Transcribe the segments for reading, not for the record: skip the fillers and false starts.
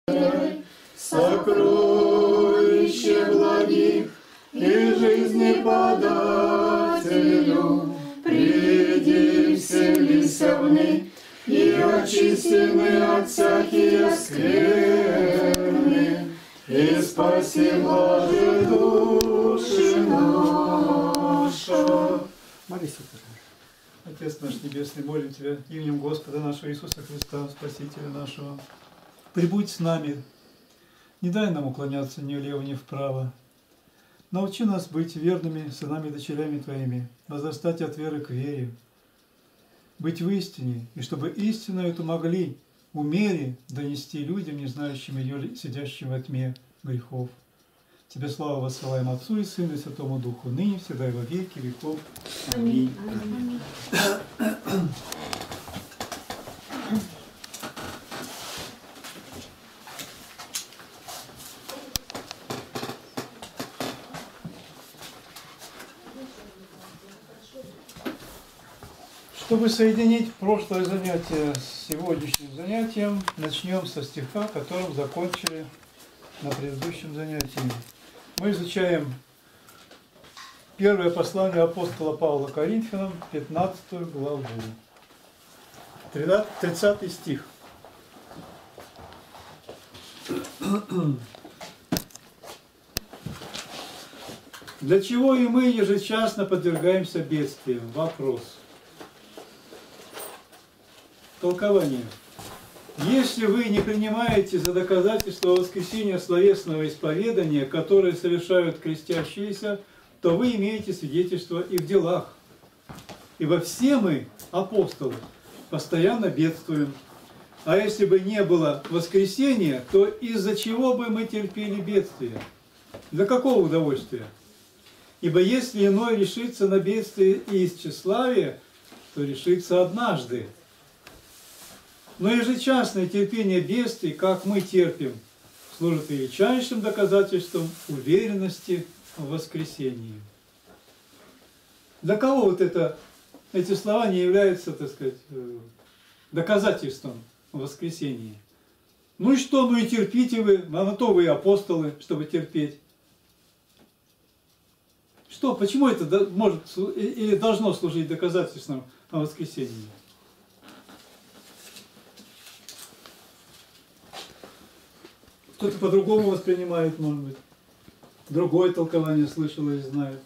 сокровище благих и жизни подателю, приди, вселися в них, и очистены от всякие скверны, и спаси, Боже, души наша. Молись, Отец наш Небесный, молим Тебя именем Господа нашего Иисуса Христа, Спасителя нашего. Прибудь с нами, не дай нам уклоняться ни влево, ни вправо. Научи нас быть верными сынами и дочерями Твоими, возрастать от веры к вере, быть в истине, и чтобы истину эту могли умели донести людям, не знающим ее, сидящим во тьме грехов. Тебе славу воссылаем Отцу и Сыну и Святому Духу, ныне, всегда и во веки веков. Аминь. Аминь. Чтобы соединить прошлое занятие с сегодняшним занятием, начнем со стиха, которым закончили на предыдущем занятии. Мы изучаем первое послание апостола Павла Коринфянам, 15 главу, 30 стих. Для чего и мы ежечасно подвергаемся бедствиям? Вопрос. Толкование. Если вы не принимаете за доказательство воскресения словесного исповедания, которое совершают крестящиеся, то вы имеете свидетельство и в делах. Ибо все мы, апостолы, постоянно бедствуем. А если бы не было воскресения, то из-за чего бы мы терпели бедствие? Для какого удовольствия? Ибо если иной решится на бедствие и из тщеславия, то решится однажды. Но ежечасное терпение бедствий, как мы терпим, служит величайшим доказательством уверенности в воскресении. Для кого вот эти слова не являются, так сказать, доказательством в воскресении? Ну и что, ну и терпите вы, а на то вы и апостолы, чтобы терпеть. Что, почему это может или должно служить доказательством о воскресении? Кто-то по-другому воспринимает, может быть. Другое толкование слышал и знает.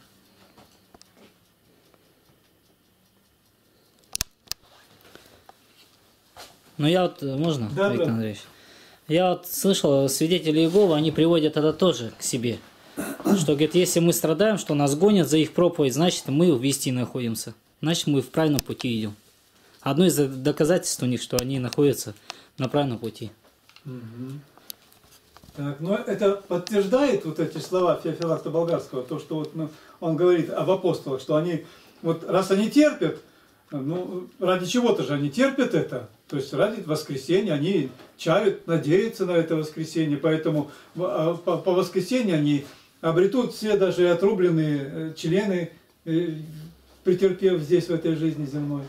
Ну я вот, можно, да, Виктор да. Андреевич? Я вот слышал, свидетели Иеговы, они приводят это тоже к себе. Что, говорит, если мы страдаем, что нас гонят за их проповедь, значит, мы в истине находимся. Значит, мы в правильном пути идем. Одно из доказательств у них, что они находятся на правильном пути. Угу. Так, но это подтверждает вот эти слова Феофилакта Болгарского, то, что вот, он говорит об апостолах, что они, вот раз они терпят, ну, ради чего-то же они терпят это, то есть ради воскресения, они чают, надеются на это воскресенье, поэтому по воскресенью они обретут все даже отрубленные члены, претерпев здесь, в этой жизни земной.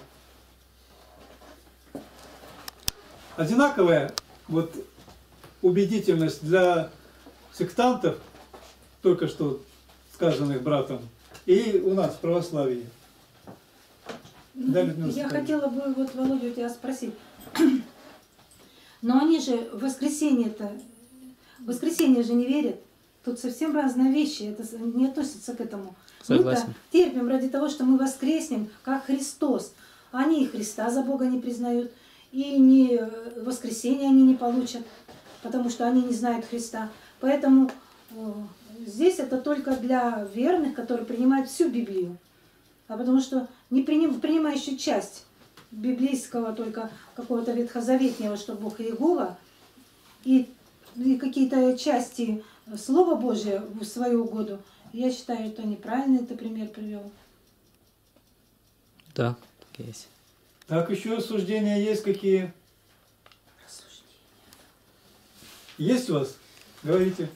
Одинаковая вот убедительность для сектантов, только что сказанных братом, и у нас в православии. Да, я хотела бы, вот, Володя, у тебя спросить. Но они же в воскресенье же не верят. Тут совсем разные вещи, это не относится к этому. Согласен. Мы-то терпим ради того, что мы воскреснем, как Христос. Они и Христа за Бога не признают, и ни воскресения они не получат, потому что они не знают Христа. Поэтому здесь это только для верных, которые принимают всю Библию. А потому что не принимающую часть библейского, только какого-то ветхозаветнего, что Бог Иегова, и какие-то части Слова Божия в свою угоду, я считаю, что неправильно это пример привел. Да, так есть. Так, еще рассуждения есть какие? Есть у вас? Говорите.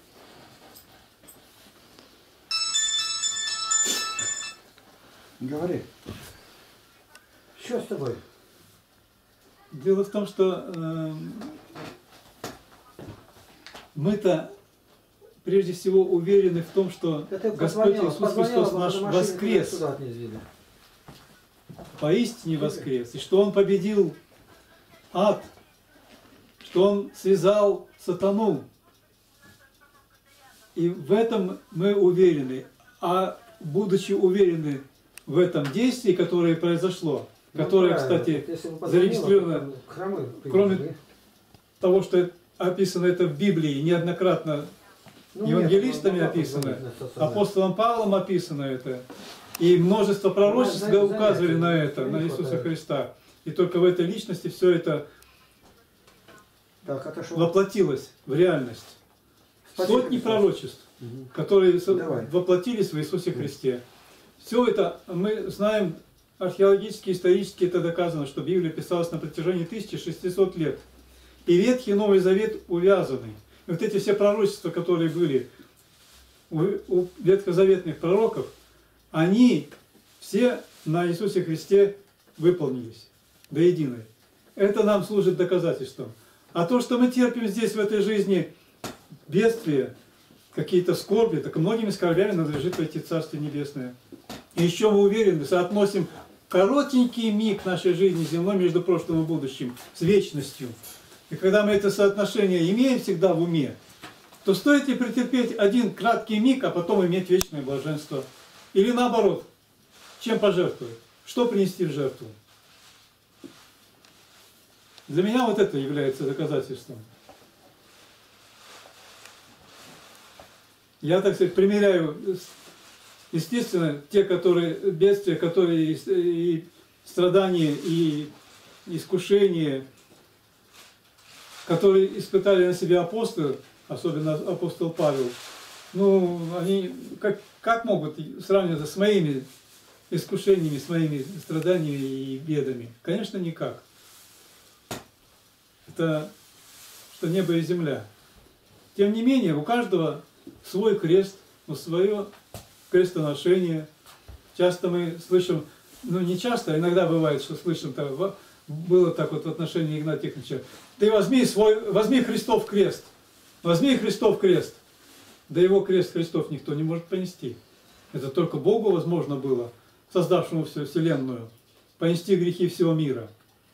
Говори. Что с тобой? Дело в том, что мы-то прежде всего уверены в том, что Это Господь Иисус Христос наш воскрес, сюда отнесли. поистине воскрес, и что Он победил ад, что Он связал сатану. И в этом мы уверены. А будучи уверены в этом действии, которое произошло, которое, кстати, зарегистрировано, кроме того, что описано это в Библии, неоднократно евангелистами описано, апостолом Павлом описано это, и множество пророчеств указывали на это, на Иисуса Христа. И только в этой личности все это воплотилось в реальность. Сотни пророчеств, которые воплотились в Иисусе Христе. Все это мы знаем археологически, исторически, это доказано, что Библия писалась на протяжении 1600 лет. И Ветхий и Новый Завет увязаны. И вот эти все пророчества, которые были у ветхозаветных пророков, они все на Иисусе Христе выполнились до единой. Это нам служит доказательством. А то, что мы терпим здесь, в этой жизни, бедствия, какие-то скорби, так многими скорбями надлежит войти в Царствие Небесное. И еще мы уверены, соотносим коротенький миг нашей жизни земной между прошлым и будущим с вечностью. И когда мы это соотношение имеем всегда в уме, то стоит ли претерпеть один краткий миг, а потом иметь вечное блаженство? Или наоборот, чем пожертвовать? Что принести в жертву? Для меня вот это является доказательством. Я, так сказать, примеряю, естественно, те, которые бедствия, которые и страдания, и искушения, которые испытали на себе апостолы, особенно апостол Павел, ну, они как могут сравниваться с моими искушениями, с моими страданиями и бедами? Конечно, никак. Это что небо и земля. Тем не менее, у каждого свой крест, свое крестоношение. Часто мы слышим, ну не часто, а иногда бывает, что слышим, было так вот в отношении Игнатия Тихоновича: ты возьми Христов крест, возьми Христов крест. Да его крест Христов никто не может понести. Это только Богу возможно было, создавшему всю вселенную, понести грехи всего мира.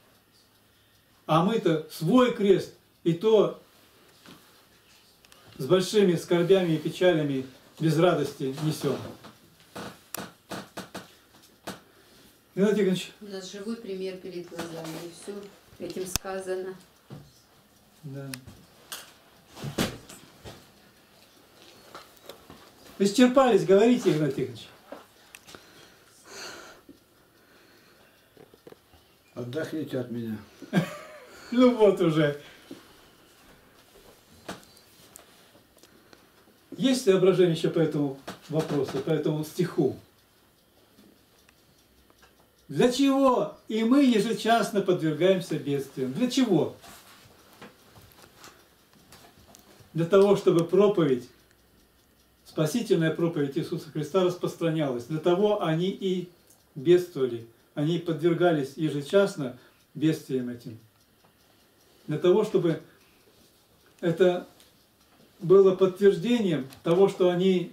А мы-то свой крест, и то с большими скорбями и печалями, без радости несем. Игнатий Тихонович. У нас живой пример перед глазами, и все этим сказано. Да. Исчерпались, говорите, Игнатий Тихонович. Отдохните от меня. Ну вот уже. Есть соображение еще по этому вопросу, по этому стиху? Для чего и мы ежечасно подвергаемся бедствиям? Для чего? Для того, чтобы проповедь, спасительная проповедь Иисуса Христа распространялась. Для того они и бедствовали. Они подвергались ежечасно бедствиям этим. Для того, чтобы это было подтверждением того, что они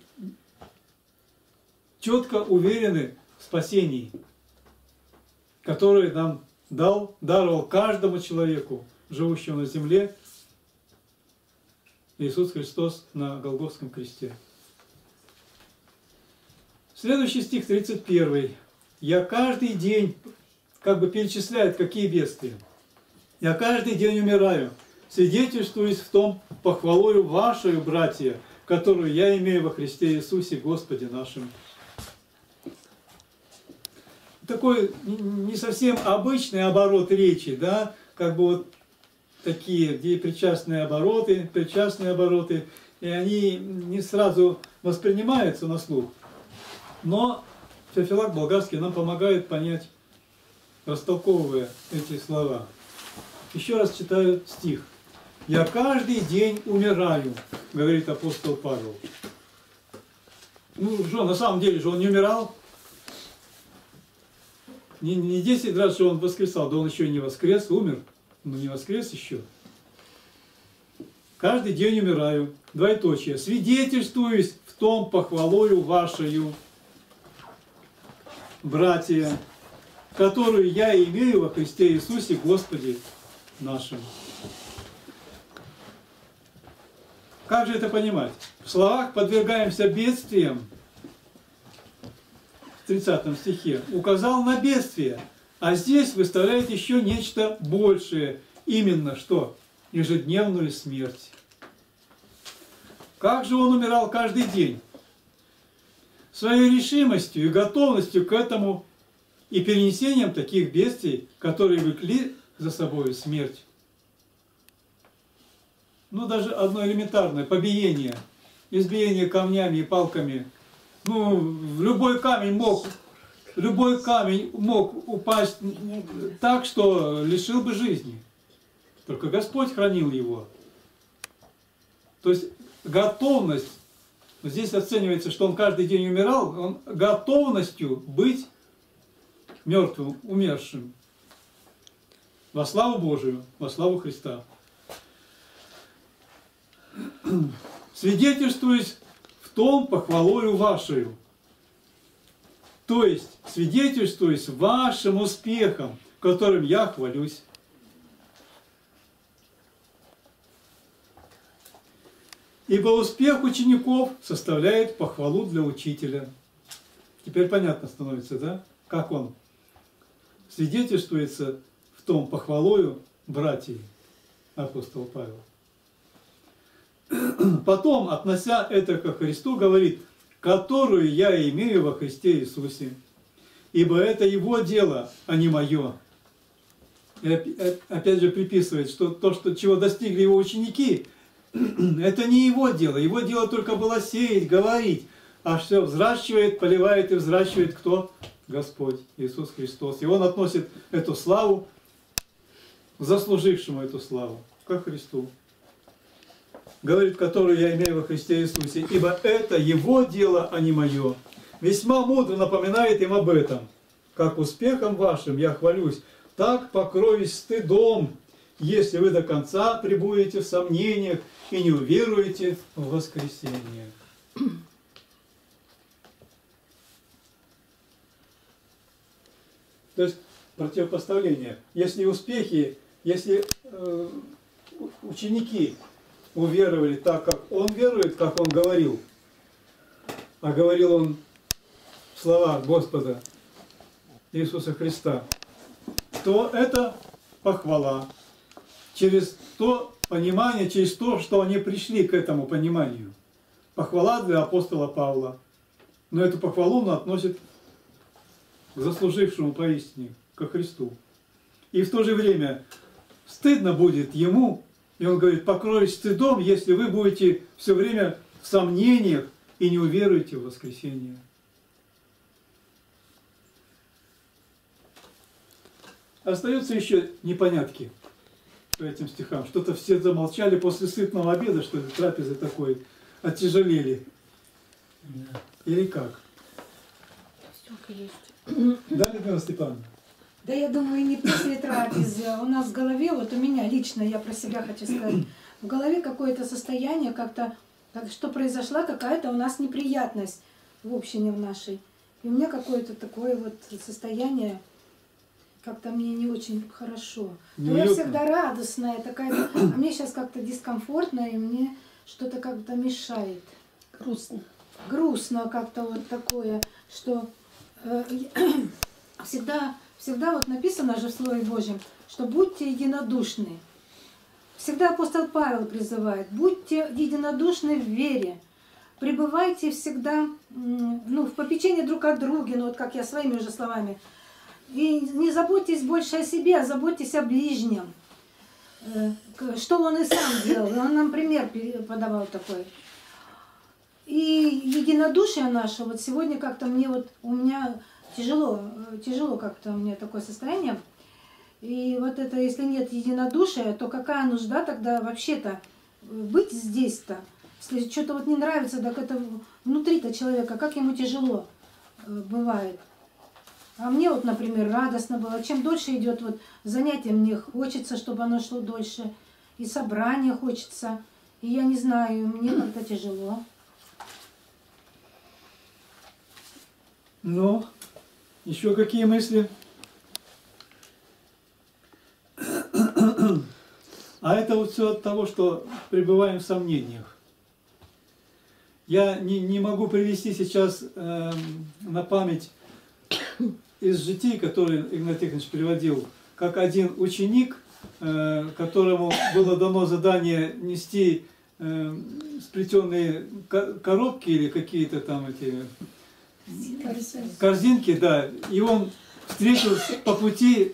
четко уверены в спасении, которое нам даровал каждому человеку, живущему на земле, Иисус Христос на Голгофском кресте. Следующий стих, 31. «Я каждый день», как бы перечисляет, какие бедствия. «Я каждый день умираю, свидетельствуюсь в том похвалою вашей, братья, которую я имею во Христе Иисусе Господе нашим». Такой не совсем обычный оборот речи, да, как бы вот такие, где причастные обороты, и они не сразу воспринимаются на слух. Но Феофилак Болгарский нам помогает понять, растолковывая эти слова. Еще раз читаю стих. «Я каждый день умираю», говорит апостол Павел. Ну что, на самом деле же он не умирал. Не 10 раз же он воскресал, да он еще и не воскрес, умер, но не воскрес еще. каждый день умираю, двоеточие, свидетельствуюсь в том похвалою вашею, братья, которую я имею во Христе Иисусе Господе нашим. Как же это понимать? В словах подвергаемся бедствиям, в 30 стихе, указал на бедствие, а здесь выставляет еще нечто большее, именно что? Ежедневную смерть. Как же он умирал каждый день? Своей решимостью и готовностью к этому и перенесением таких бедствий, которые влекли за собой смерть. Ну, даже одно элементарное побиение, избиение камнями и палками. Ну, любой камень мог упасть так, что лишил бы жизни. Только Господь хранил его. То есть готовность, здесь оценивается, что он каждый день умирал, он готовностью быть мертвым, умершим. Во славу Божию, во славу Христа. Свидетельствуюсь в том похвалою вашею. То есть свидетельствуюсь вашим успехом, которым я хвалюсь. Ибо успех учеников составляет похвалу для учителя. Теперь понятно становится, да? Как он свидетельствуется в том похвалою братьев, апостол Павел. Потом, относя это ко Христу, говорит, которую я имею во Христе Иисусе. Ибо это Его дело, а не мое. И опять же приписывает, что то, чего достигли Его ученики, это не Его дело. Его дело только было сеять, говорить. А все взращивает, поливает и взращивает кто? Господь Иисус Христос. И Он относит эту славу, заслужившему эту славу, ко Христу. Говорит, которую я имею во Христе Иисусе, ибо это Его дело, а не мое. Весьма мудро напоминает им об этом. Как успехом вашим я хвалюсь, так покроюсь стыдом, если вы до конца пребудете в сомнениях и не уверуете в воскресение. То есть противопоставление. Если успехи, если ученики уверовали так, как он верует, как он говорил, а говорил он в словах Господа Иисуса Христа, то это похвала. Через то понимание, через то, что они пришли к этому пониманию. Похвала для апостола Павла. Но эту похвалу он относит к заслужившему поистине, ко Христу. И в то же время стыдно будет ему, и он говорит, покроюсь стыдом, если вы будете все время в сомнениях и не уверуете в воскресение. Остаются еще непонятки по этим стихам. Что-то все замолчали после сытного обеда, что ли, трапезы такой, оттяжелели. Или как? Да, Людмила Степановна? Да я думаю, не после трапезы. У нас в голове, вот у меня лично, я про себя хочу сказать, в голове какое-то состояние, как-то, что произошла какая-то у нас неприятность в общине в нашей. И у меня какое-то такое вот состояние, как-то мне не очень хорошо. Но я всегда радостная такая, а мне сейчас как-то дискомфортно, и мне что-то как-то мешает. Грустно. Грустно как-то вот такое, что всегда вот написано же в Слове Божьем, что будьте единодушны. Всегда апостол Павел призывает, будьте единодушны в вере, пребывайте всегда в попечении друг о друге, вот как я своими уже словами. И не заботьтесь больше о себе, а заботьтесь о ближнем. Что он и сам делал, он нам пример подавал такой. И единодушие наше, вот сегодня как-то мне вот, у меня тяжело как-то у меня такое состояние. И вот это, если нет единодушия, то какая нужда тогда вообще-то быть здесь-то? Если что-то вот не нравится, так это внутри-то человека, как ему тяжело бывает. А мне вот, например, радостно было. Чем дольше идет вот занятие, мне хочется, чтобы оно шло дольше. И собрание хочется. И я не знаю, мне как-то тяжело. Ну, еще какие мысли? А это вот все от того, что пребываем в сомнениях. Я не могу привести сейчас на память из житий, которые Игнатий Тихонович приводил, как один ученик, которому было дано задание нести сплетенные коробки или какие-то там эти корзинки, да, и он встретил по пути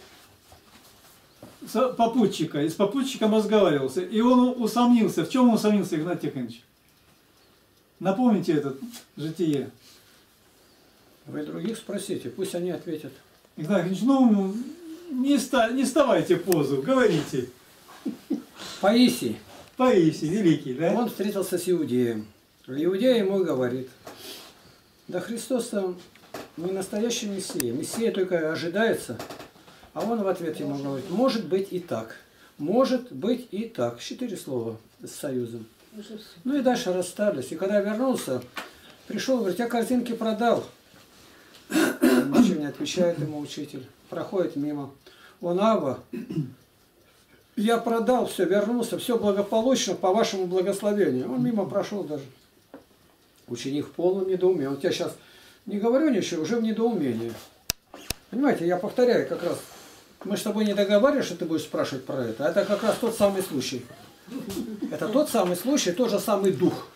попутчика, и с попутчиком разговаривался, и он усомнился. В чем он усомнился, Игнатий Тихонович? Напомните это житие. Вы других спросите, пусть они ответят. Игнатий Тихонович, ну, не вставайте в позу, говорите. Паисий. Паисий, великий, да? Он встретился с иудеем. Иудей ему говорит: да Христос-то не настоящий Мессия. Мессия только ожидается. А он в ответ ему говорит: может быть и так. Может быть и так. 4 слова с союзом. Ну и дальше расстались. И когда вернулся, пришел, говорит: я корзинки продал. Ничего не отвечает ему учитель. Проходит мимо. Он: Авва, я продал все, вернулся, все благополучно по вашему благословению. Он мимо прошел даже. Ученик в полном недоумении. Он тебе сейчас не говорю ничего, уже в недоумении. Понимаете, я повторяю как раз. Мы с тобой не договаривались, что ты будешь спрашивать про это. А это как раз тот самый случай. Это тот самый случай, тот же самый дух.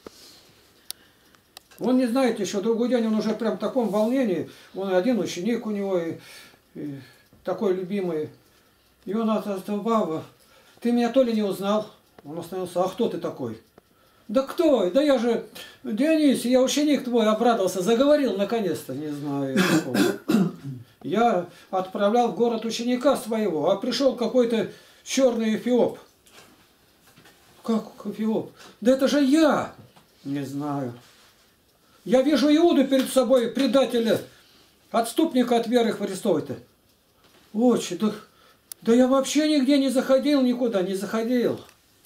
Он не знает еще, другой день он уже прям в таком волнении. Он один ученик у него, и такой любимый. И он ответил: баба, ты меня то ли не узнал? Он остановился: а кто ты такой? Да кто? Да я же Дионисий, я ученик твой, обрадовался, заговорил наконец-то. Не знаю такого. Я отправлял в город ученика своего, а пришел какой-то черный эфиоп. Как эфиоп? Да это же я! Не знаю. Я вижу Иуду перед собой, предателя, отступника от веры Христовой-то. Отче, да я вообще нигде не заходил, никуда не заходил.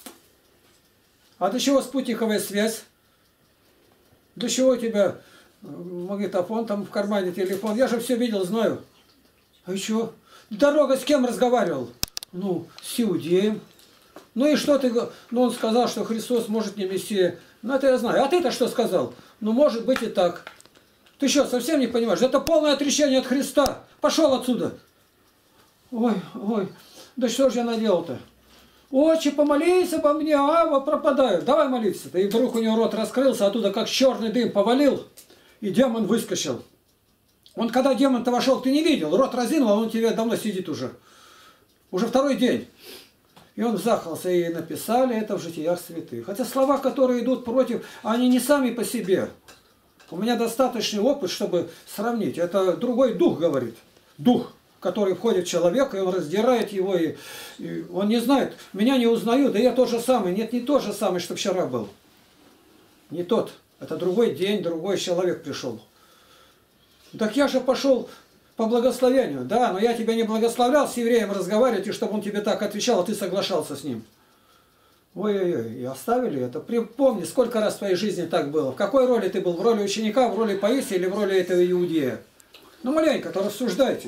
А до чего спутниковая связь? До чего у тебя магнитофон, там в кармане телефон? Я же все видел, знаю. А и что? Дорога с кем разговаривал? Ну, с иудеем. Ну и что ты? Ну он сказал, что Христос может не Мессия. Ну это я знаю. А ты-то что сказал? Ну может быть и так. Ты что, совсем не понимаешь? Это полное отречение от Христа. Пошел отсюда. Ой, да что же я наделал-то? Отче, помолись обо мне, Ава, пропадаю. Давай молиться-то. И вдруг у него рот раскрылся, оттуда как черный дым повалил, и демон выскочил. Он когда демон-то вошел, ты не видел, рот разинул, а он тебе давно сидит уже. Уже второй день. И он захался, и написали это в житиях святых. Хотя слова, которые идут против, они не сами по себе. У меня достаточный опыт, чтобы сравнить. Это другой дух говорит. Дух, который входит в человека, и он раздирает его, и он не знает, меня не узнают, да я тот же самый. Нет, не тот же самый, что вчера был. Не тот. Это другой день, другой человек пришел. Так я же пошел по благословению. Да, но я тебя не благословлял с евреем разговаривать, и чтобы он тебе так отвечал, а ты соглашался с ним. Ой-ой-ой, и оставили это. Припомни, сколько раз в твоей жизни так было. В какой роли ты был? В роли ученика, в роли Паисия или в роли этого иудея? Ну, маленько-то рассуждайте.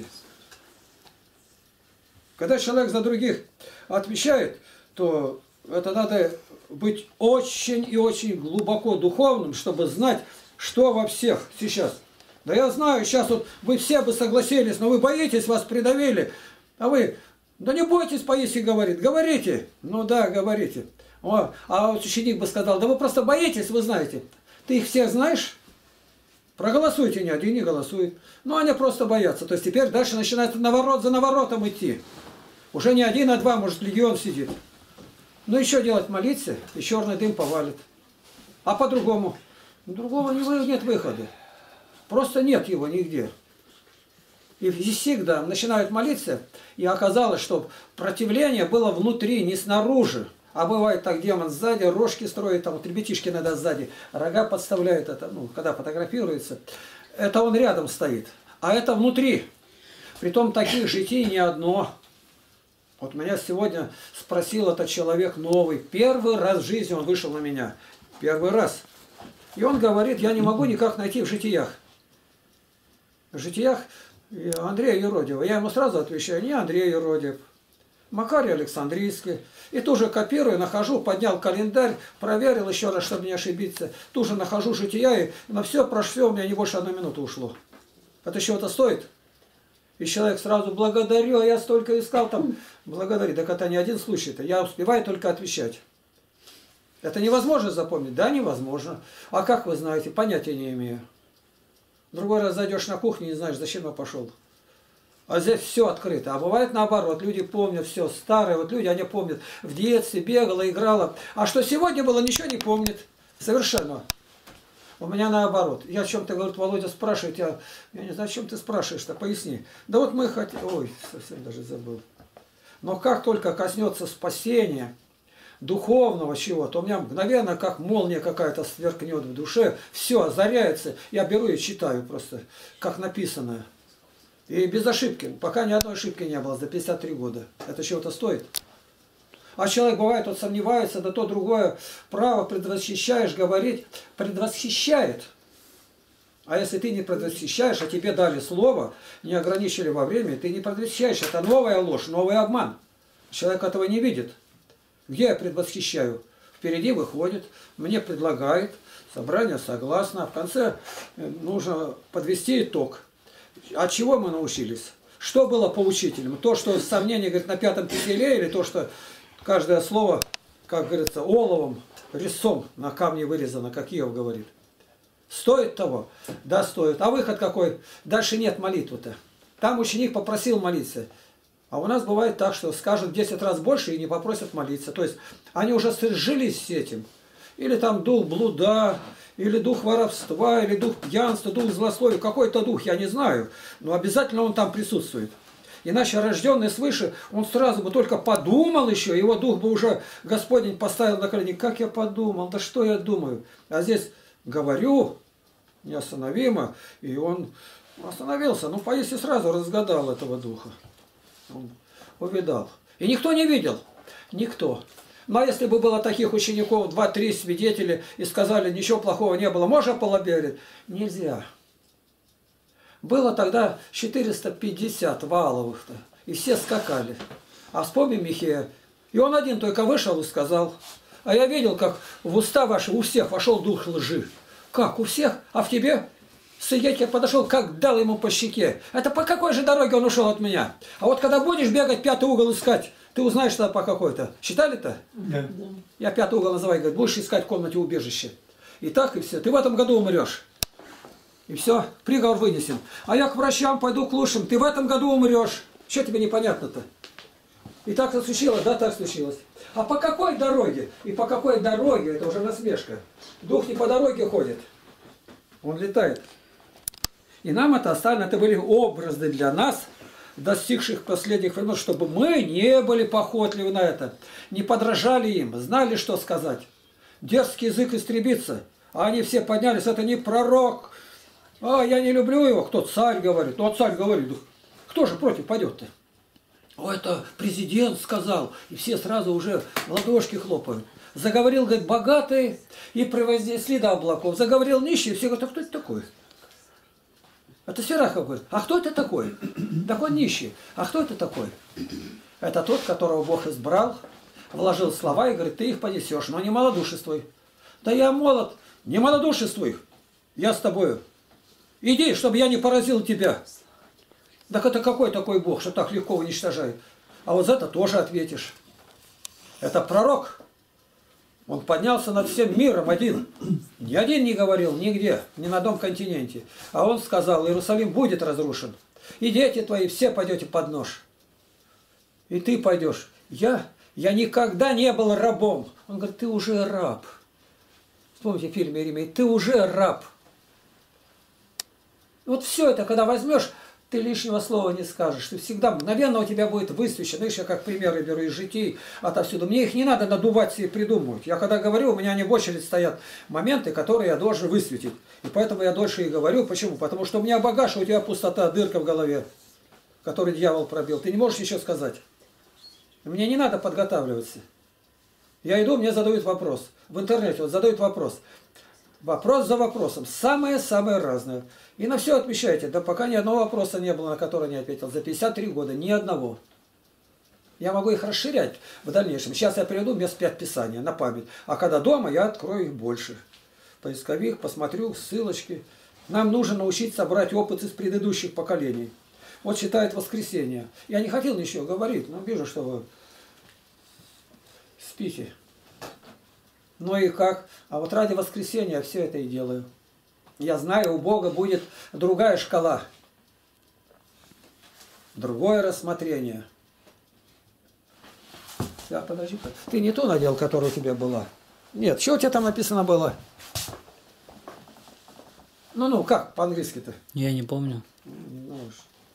Когда человек за других отвечает, то это надо быть очень и очень глубоко духовным, чтобы знать, что во всех сейчас. Да я знаю, сейчас вот вы все бы согласились, но вы боитесь, вас придавили. А вы, да не бойтесь, Паисий говорит, говорите. Ну да, говорите. А вот ученик бы сказал: да вы просто боитесь, вы знаете. Ты их всех знаешь? Проголосуйте, ни один не голосует. Ну они просто боятся. То есть теперь дальше начинается наворот за наворотом идти. Уже не один, а два, может, легион сидит. Ну еще делать, молиться, и черный дым повалит. А по-другому? Другого нет выхода. Просто нет его нигде. И всегда начинают молиться, и оказалось, что противление было внутри, не снаружи. А бывает так, демон сзади, рожки строит, там вот ребятишки иногда сзади, рога подставляют, это, ну, когда фотографируется. Это он рядом стоит. А это внутри. Притом таких житий не одно. Вот меня сегодня спросил этот человек новый. Первый раз в жизни он вышел на меня. Первый раз. И он говорит, я не могу никак найти в житиях. В житиях Андрея Еродьева. Я ему сразу отвечаю, не Андрей Еродьев. Макарий Александрийский. И тоже копирую, нахожу, поднял календарь, проверил еще раз, чтобы не ошибиться. Тут же нахожу жития, и на все про все у меня не больше 1 минуты ушло. Это чего-то стоит? И человек сразу благодарю, а я столько искал там. Благодари. Так это не один случай-то. Я успеваю только отвечать. Это невозможно запомнить? Да, невозможно. А как вы знаете? Понятия не имею. Другой раз зайдешь на кухню, не знаешь, зачем я пошел. А здесь все открыто. А бывает наоборот. Люди помнят все. Старые вот люди, они помнят. В детстве бегала, играла. А что сегодня было, ничего не помнит. Совершенно. У меня наоборот. Я о чем-то, говорит, Володя спрашивает. Я не знаю, о чем ты спрашиваешь-то, поясни. Да вот мы хотим... Ой, совсем даже забыл. Но как только коснется спасения, духовного чего-то, у меня мгновенно, как молния какая-то сверкнет в душе, все озаряется. Я беру и читаю просто, как написано. И без ошибки. Пока ни одной ошибки не было за 53 года. Это чего-то стоит. А человек бывает, вот сомневается, да то другое право предвосхищаешь, говорить, предвосхищает. А если ты не предвосхищаешь, а тебе дали слово, не ограничили во времени, ты не предвосхищаешь. Это новая ложь, новый обман. Человек этого не видит. Где я предвосхищаю? Впереди выходит, мне предлагает, собрание согласно. А в конце нужно подвести итог. От чего мы научились? Что было поучительным? То, что сомнение, говорит, на 5-м киселе, или то, что каждое слово, как говорится, оловом, резцом на камне вырезано, как Иов говорит. Стоит того? Да, стоит. А выход какой? Дальше нет молитвы-то. Там ученик попросил молиться. А у нас бывает так, что скажут 10 раз больше и не попросят молиться. То есть они уже сжились с этим. Или там дух блуда, или дух воровства, или дух пьянства, дух злословия. Какой-то дух, я не знаю. Но обязательно он там присутствует. Иначе рожденный свыше, он сразу бы только подумал еще, его дух бы уже Господень поставил на колени. Как я подумал, да что я думаю. А здесь говорю неостановимо, и он остановился. Ну, поесть сразу разгадал этого духа. Он увидал. И никто не видел. Никто. Но если бы было таких учеников 2-3 свидетелей и сказали, ничего плохого не было, можно полоберить? Нельзя. Было тогда 450 Вааловых-то, и все скакали. А вспомни Михея. И он один только вышел и сказал, а я видел, как в уста ваши у всех вошел дух лжи. Как, у всех? А в тебе? Свидетель подошел, как дал ему по щеке. Это по какой же дороге он ушел от меня? А вот когда будешь бегать 5-й угол искать, ты узнаешь, что по какой-то. Считали-то? Да. Я 5-й угол называю, говорит, будешь искать в комнате убежище. И так, и все. Ты в этом году умрешь. И все, приговор вынесен. А я к врачам пойду к лучшим. Ты в этом году умрешь. Что тебе непонятно-то? И так это случилось? Да, так случилось. А по какой дороге? И по какой дороге? Это уже насмешка. Дух не по дороге ходит. Он летает. И нам это оставлено. Это были образы для нас, достигших последних времен, чтобы мы не были похотливы на это. Не подражали им. Знали, что сказать. Дерзкий язык истребится. А они все поднялись. Это не пророк. А, я не люблю его. Кто? Царь говорит. Ну, а царь говорит. Кто же против пойдет-то? О, это президент сказал. И все сразу уже в ладошки хлопают. Заговорил, говорит, богатый, и превознесли до облаков. Заговорил нищий, и все говорят, а кто это такой? Это Сирахов говорит, а кто это такой? Такой нищий. А кто это такой? Это тот, которого Бог избрал, вложил слова и говорит, ты их понесешь, но не малодушествуй. Да я молод, не малодушествуй. Я с тобою. Иди, чтобы я не поразил тебя. Так это какой такой Бог, что так легко уничтожает? А вот за это тоже ответишь. Это пророк. Он поднялся над всем миром один. Ни один не говорил нигде, ни на одном континенте. А он сказал, Иерусалим будет разрушен. И дети твои все пойдете под нож. И ты пойдешь. Я никогда не был рабом. Он говорит, ты уже раб. Вспомните фильм Иеремия, ты уже раб. Вот все это, когда возьмешь, ты лишнего слова не скажешь. Ты всегда, мгновенно у тебя будет высвечено. Видишь, я как примеры беру из житий отовсюду. Мне их не надо надувать и придумывать. Я когда говорю, у меня они в очередь стоят моменты, которые я должен высветить. И поэтому я дольше и говорю. Почему? Потому что у меня багаж, у тебя пустота, дырка в голове, который дьявол пробил. Ты не можешь ничего сказать. Мне не надо подготавливаться. Я иду, мне задают вопрос. В интернете вот задают вопрос. Вопрос за вопросом. Самое-самое разное. И на все отвечаете. Да пока ни одного вопроса не было, на который не ответил. За 53 года ни одного. Я могу их расширять в дальнейшем. Сейчас я приведу вместо 5 писания на память. А когда дома, я открою их больше. Поисковик, посмотрю, ссылочки. Нам нужно научиться брать опыт из предыдущих поколений. Вот читает воскресенье. Я не хотел ничего говорить, но вижу, что вы спите. Ну и как? А вот ради воскресенья все это и делаю. Я знаю, у Бога будет другая шкала. Другое рассмотрение. Да, подожди-ка. Ты не ту надел, которая у тебя была? Нет, что у тебя там написано было? Ну, как по-английски-то? Я не помню. Ну уж.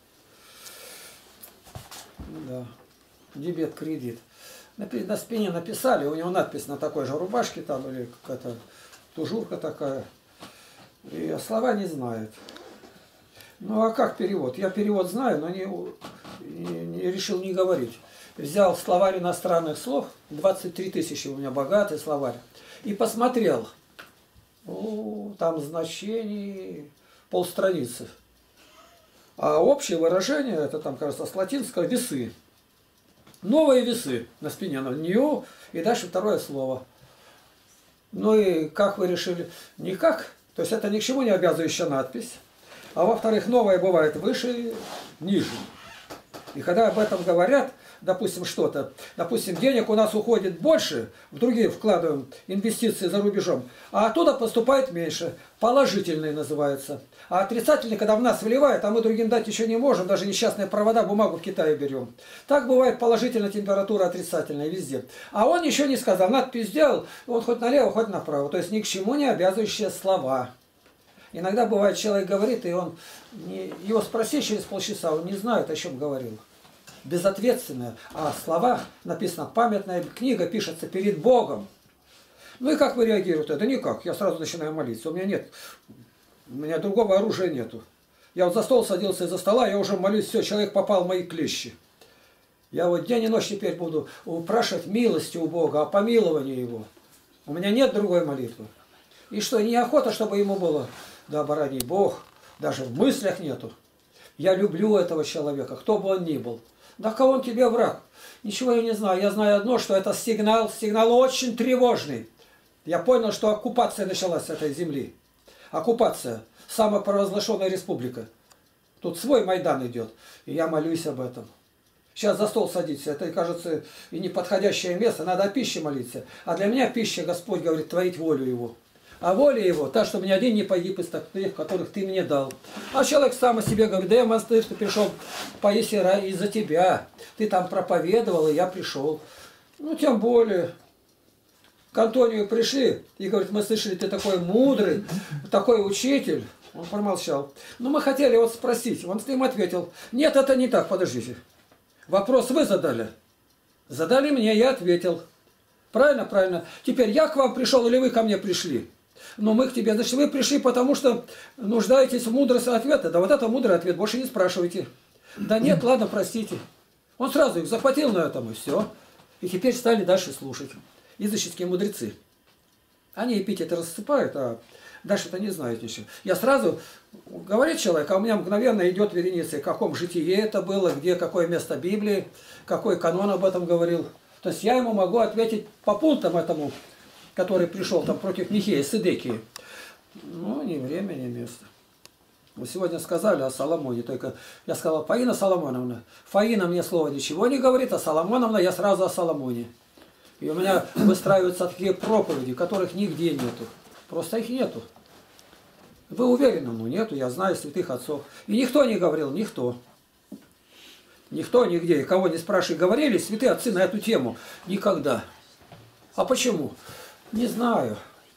Да. Дебет, кредит. На спине написали, у него надпись на такой же рубашке там, или какая-то тужурка такая. И слова не знает. Ну а как перевод? Я перевод знаю, но не решил не говорить. Взял словарь иностранных слов, 23 тысячи у меня богатый словарь, и посмотрел. Там значений полстраницы. А общее выражение, это там, кажется, с латинского весы. Новые весы на спине, new, и дальше второе слово. Ну и как вы решили? Никак. То есть это ни к чему не обязывающая надпись. А во-вторых, новое бывает выше, ниже. И когда об этом говорят, допустим, что-то, допустим, денег у нас уходит больше, в другие вкладываем инвестиции за рубежом, а оттуда поступает меньше. Положительные называются. А отрицательные, когда в нас вливают, а мы другим дать еще не можем, даже несчастные провода, бумагу в Китае берем. Так бывает положительная температура, отрицательная везде. А он еще не сказал, надпись сделал, он хоть налево, хоть направо. То есть ни к чему не обязывающие слова. Иногда бывает, человек говорит, и он его спроси через полчаса, он не знает, о чем говорил. Безответственное. А слова написано, памятная книга пишется перед Богом. Ну и как вы реагируете? Да никак. Я сразу начинаю молиться. У меня другого оружия нету. Я вот за стол садился из-за стола, я уже молюсь, все, человек попал в мои клещи. Я вот день и ночь теперь буду упрашивать милости у Бога, о помиловании Его. У меня нет другой молитвы. И что, неохота, чтобы ему было, да борони Бог, даже в мыслях нету. Я люблю этого человека, кто бы он ни был. Да кого он тебе враг? Ничего я не знаю. Я знаю одно, что это сигнал очень тревожный. Я понял, что оккупация началась с этой земли. Оккупация. Самопровозглашенная республика. Тут свой Майдан идет. И я молюсь об этом. Сейчас за стол садиться. Это, кажется, и неподходящее место. Надо о пище молиться. А для меня пища, Господь говорит, творить волю Его. А воля Его, та, что ни один не погиб из таких, которых Ты мне дал. А человек сам о себе говорит, да я в монастырь пришел поесть из-за Тебя. Ты там проповедовал, и я пришел. Ну, тем более. К Антонию пришли и говорит, мы слышали, ты такой мудрый, такой учитель. Он промолчал. Но мы хотели вот спросить. Он с ним ответил, нет, это не так, подождите. Вопрос вы задали. Задали мне, я ответил. Правильно, правильно. Теперь я к вам пришел или вы ко мне пришли? Но мы к тебе. Значит, вы пришли, потому что нуждаетесь в мудрости ответа. Да вот это мудрый ответ, больше не спрашивайте. Да нет, ладно, простите. Он сразу их захватил на этом, и все. И теперь стали дальше слушать. Языческие мудрецы. Они эпитеты рассыпают, а дальше-то не знают ничего. Я сразу, говорит человек, а у меня мгновенно идет вереница, в каком житие это было, где, какое место Библии, какой канон об этом говорил. То есть я ему могу ответить по пунктам этому, который пришел там против Михея, Сидекии. Ну, ни время, ни место. Мы сегодня сказали о Соломоне, только я сказал, Фаина Соломоновна. Фаина мне слово ничего не говорит, а Соломоновна я сразу о Соломоне. И у меня выстраиваются такие проповеди, которых нигде нету. Просто их нету. Вы уверены? Ну нету, я знаю святых отцов. И никто не говорил, никто. Никто, нигде. И кого не спрашивай, говорили святые отцы на эту тему? Никогда. А почему? Не знаю.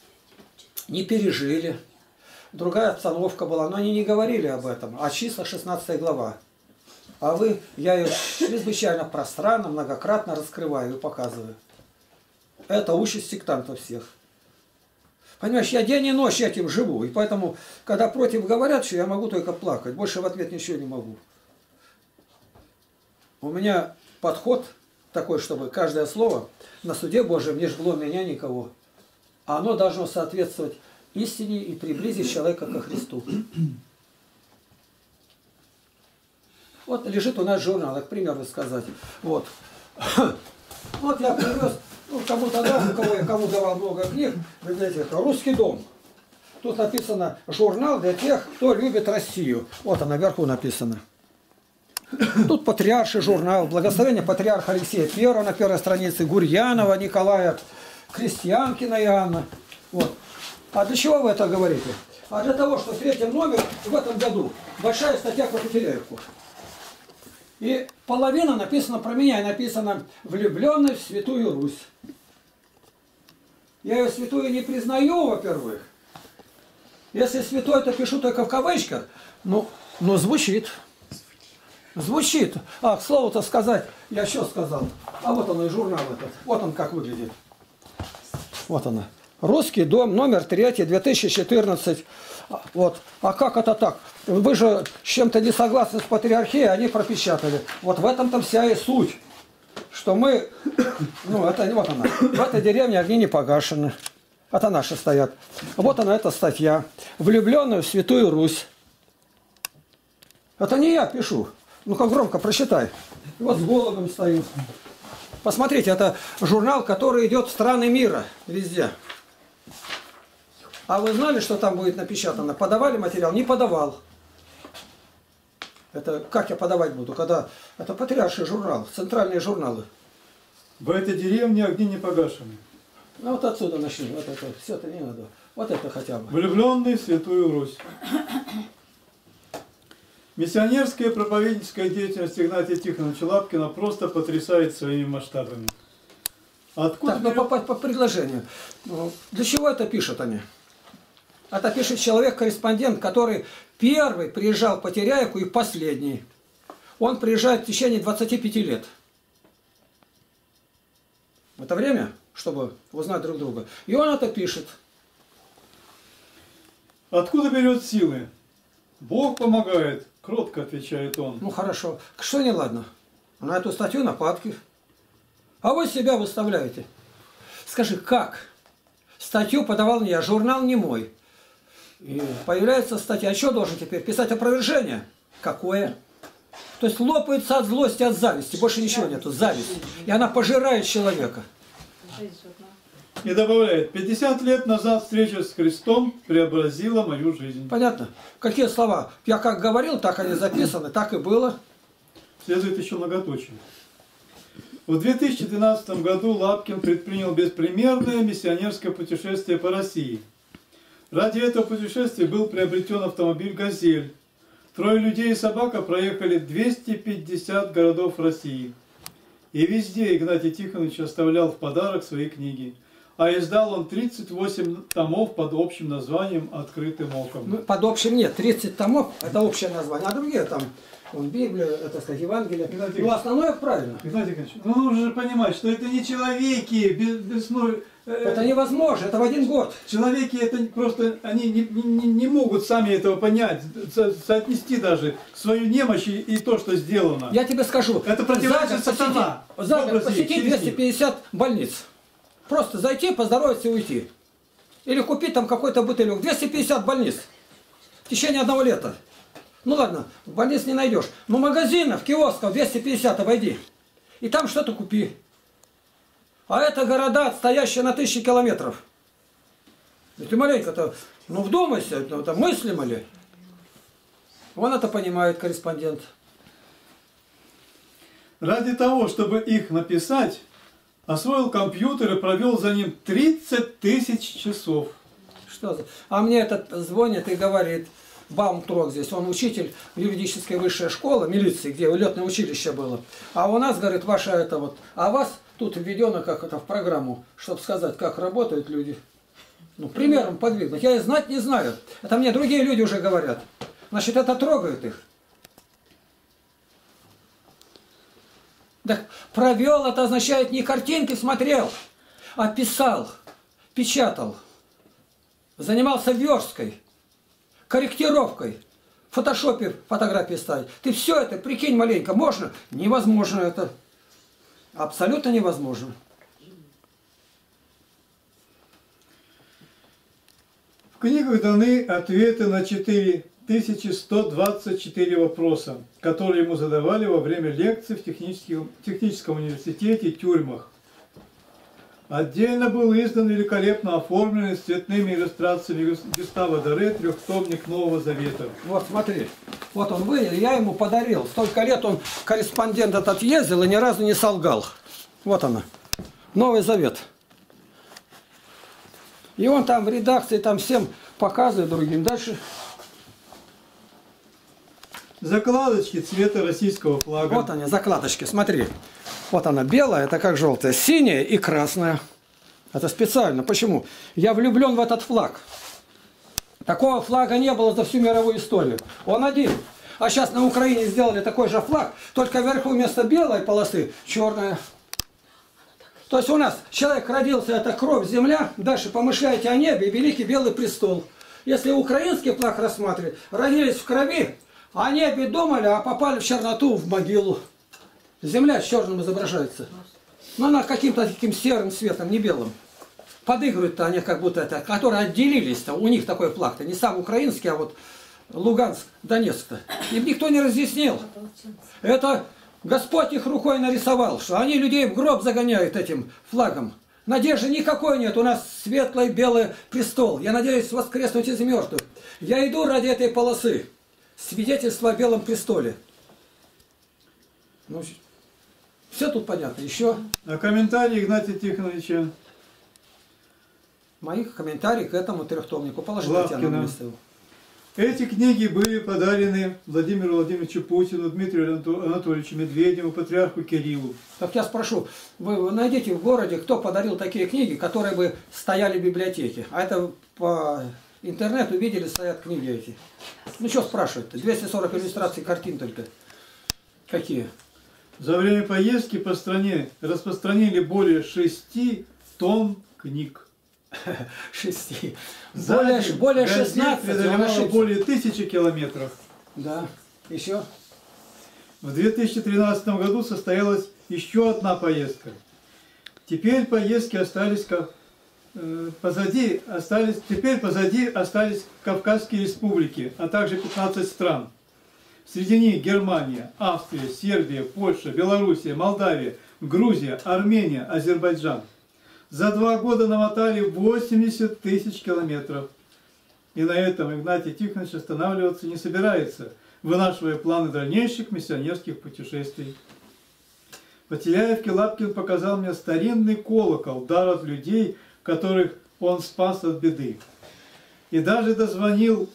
Не пережили. Другая обстановка была, но они не говорили об этом. А числа 16 глава. А вы, я ее чрезвычайно пространно, многократно раскрываю и показываю. Это участь сектантов всех. Понимаешь, я день и ночь этим живу. И поэтому, когда против говорят, что я могу только плакать. Больше в ответ ничего не могу. У меня подход такой, чтобы каждое слово на суде Божьем не жгло меня никого. А оно должно соответствовать истине и приблизить человека ко Христу. Вот лежит у нас журнал, к примеру сказать. Вот. Вот я привез, ну, кому-то дал, кому давал много книг, библиотека, «Русский дом». Тут написано «Журнал для тех, кто любит Россию». Вот она, наверху написано. Тут патриарший журнал, благословение патриарха Алексея I на первой странице, Гурьянова Николая, Крестьянкина Иоанна. Вот. А для чего вы это говорите? А для того, что в 3-м номере в этом году большая статья про Потеряевку. И половина написана про меня, и написано «Влюбленный в Святую Русь». Я ее святую не признаю, во-первых. Если святой, то пишу только в кавычках, но звучит. Звучит. А, к слову-то сказать, я что сказал? А вот он и журнал этот. Вот он как выглядит. Вот она. «Русский дом», номер 3, 2014. Вот. А как это так? Вы же с чем-то не согласны с патриархией, они пропечатали. Вот в этом-то вся и суть. Что мы, ну это вот она, в этой деревне огни не погашены. Это наши стоят. Вот она, эта статья. «Влюбленную в Святую Русь». Это не я пишу. Ну-ка громко прочитай. Вот с голубем стою. Посмотрите, это журнал, который идет в страны мира везде. А вы знали, что там будет напечатано? Подавали материал? Не подавал. Это как я подавать буду, когда это патриарший журнал, центральные журналы. В этой деревне огни не погашены. Ну вот отсюда начни. Вот это все это не надо. Вот это хотя бы. Влюбленный в Святую Русь. Миссионерская и проповедническая деятельность Игнатия Тихоновича Лапкина просто потрясает своими масштабами. Откуда Так, ну попасть по предложению. Ну, для чего это пишут они? Это пишет человек-корреспондент, который первый приезжал в Потеряевку и последний. Он приезжает в течение 25 лет. Это время, чтобы узнать друг друга. И он это пишет. Откуда берет силы? Бог помогает, кротко отвечает он. Ну хорошо. Что не ладно? На эту статью нападки. А вы себя выставляете. Скажи, как? Статью подавал не я, журнал не мой. И появляется статья. А что должен теперь? Писать опровержение? Какое? То есть лопается от злости, от зависти. Больше ничего нету. Зависть. И она пожирает человека. И добавляет, 50 лет назад встреча с Христом преобразила мою жизнь. Понятно? Какие слова? Я как говорил, так они записаны, так и было. Следует еще многоточие. В 2012 году Лапкин предпринял беспримерное миссионерское путешествие по России. Ради этого путешествия был приобретен автомобиль «Газель». 3 людей и собака проехали 250 городов России. И везде Игнатий Тихонович оставлял в подарок свои книги. А издал он 38 томов под общим названием «Открытым оком». Ну, под общим нет. 30 томов – это общее название. А другие там, вон, Библия, это, сказать, Евангелие. Ну, основное правильно. Игнатий Тихонович, ну нужно же понимать, что это не человеки, Это невозможно, это в один год. Человеки это просто, они не могут сами этого понять, соотнести даже свою немощь и то, что сделано. Я тебе скажу. Это противоречит сатана. За год посетить 250 больниц. Просто зайти, поздороваться и уйти. Или купить там какой-то бутылек. 250 больниц. В течение 1 лета. Ну ладно, больниц не найдешь. Но магазинов, киосков 250 обойди. И там что-то купи. А это города, стоящие на 1000 километров. И ты маленько-то, ну вдумайся, это мыслимо ли? Он это понимает, корреспондент. Ради того, чтобы их написать, освоил компьютер и провел за ним 30 000 часов. Что за... А мне этот звонит и говорит, Баумтрок здесь, он учитель юридической высшей школы, милиции, где летное училище было. А у нас, говорит, ваша это вот, а вас тут введено как это в программу, чтобы сказать, как работают люди. Ну, примером подвигнуть. Я и знать не знаю. Это мне другие люди уже говорят. Значит, это трогает их. Так провел, это означает не картинки смотрел, а писал, печатал. Занимался версткой, корректировкой, в фотошопе фотографии ставить. Ты все это, прикинь маленько, можно? Невозможно это. Абсолютно невозможно. В книгах даны ответы на 4124 вопроса, которые ему задавали во время лекций в техническом университете и тюрьмах. Отдельно был издан великолепно оформленный с цветными иллюстрациями Гюстава Доре трехтомник Нового Завета. Вот смотри, вот он вынес, я ему подарил. Столько лет он корреспондент этот ездил и ни разу не солгал. Вот она, Новый Завет. И он там в редакции там всем показывает другим. Дальше. Закладочки цвета российского флага. Вот они, закладочки, смотри. Вот она белая, это как желтая, синяя и красная. Это специально. Почему? Я влюблен в этот флаг. Такого флага не было за всю мировую историю. Он один. А сейчас на Украине сделали такой же флаг, только вверху вместо белой полосы черная. То есть у нас человек родился, это кровь, земля. Дальше помышляете о небе и великий белый престол. Если украинский флаг рассматривать, родились в крови, о небе думали, а попали в черноту, в могилу. Земля с черным изображается. Но она каким-то таким серым цветом, не белым. Подыгрывают-то они как будто это, которые отделились-то. У них такой флаг-то. Не сам украинский, а вот Луганск, Донецк-то. Им никто не разъяснил. Это Господь их рукой нарисовал, что они людей в гроб загоняют этим флагом. Надежды никакой нет. У нас светлый белый престол. Я надеюсь воскреснуть из мертвых. Я иду ради этой полосы. Свидетельство о белом престоле. Ну, все тут понятно. Еще А комментарии Игнатия Тихоновича моих комментариев к этому трехтомнику. Положи, Татьяна, выставил. Эти книги были подарены Владимиру Владимировичу Путину, Дмитрию Анатольевичу Медведеву, патриарху Кириллу. Так я спрошу, вы найдите в городе, кто подарил такие книги, которые бы стояли в библиотеке. А это по интернету видели, стоят книги эти. Ну что спрашивать-то? 240 иллюстраций картин только. Какие? За время поездки по стране распространили более 6 тонн книг. 6. Более 16. Преодолевало более 1000 километров. Да. Еще? В 2013 году состоялась еще одна поездка. Теперь поездки остались позади остались Кавказские республики, а также 15 стран. Среди них Германия, Австрия, Сербия, Польша, Белоруссия, Молдавия, Грузия, Армения, Азербайджан. За 2 года намотали 80 тысяч километров. И на этом Игнатий Тихонович останавливаться не собирается, вынашивая планы дальнейших миссионерских путешествий. В Теляевке Лапкин показал мне старинный колокол, дар от людей, которых он спас от беды. И даже дозволил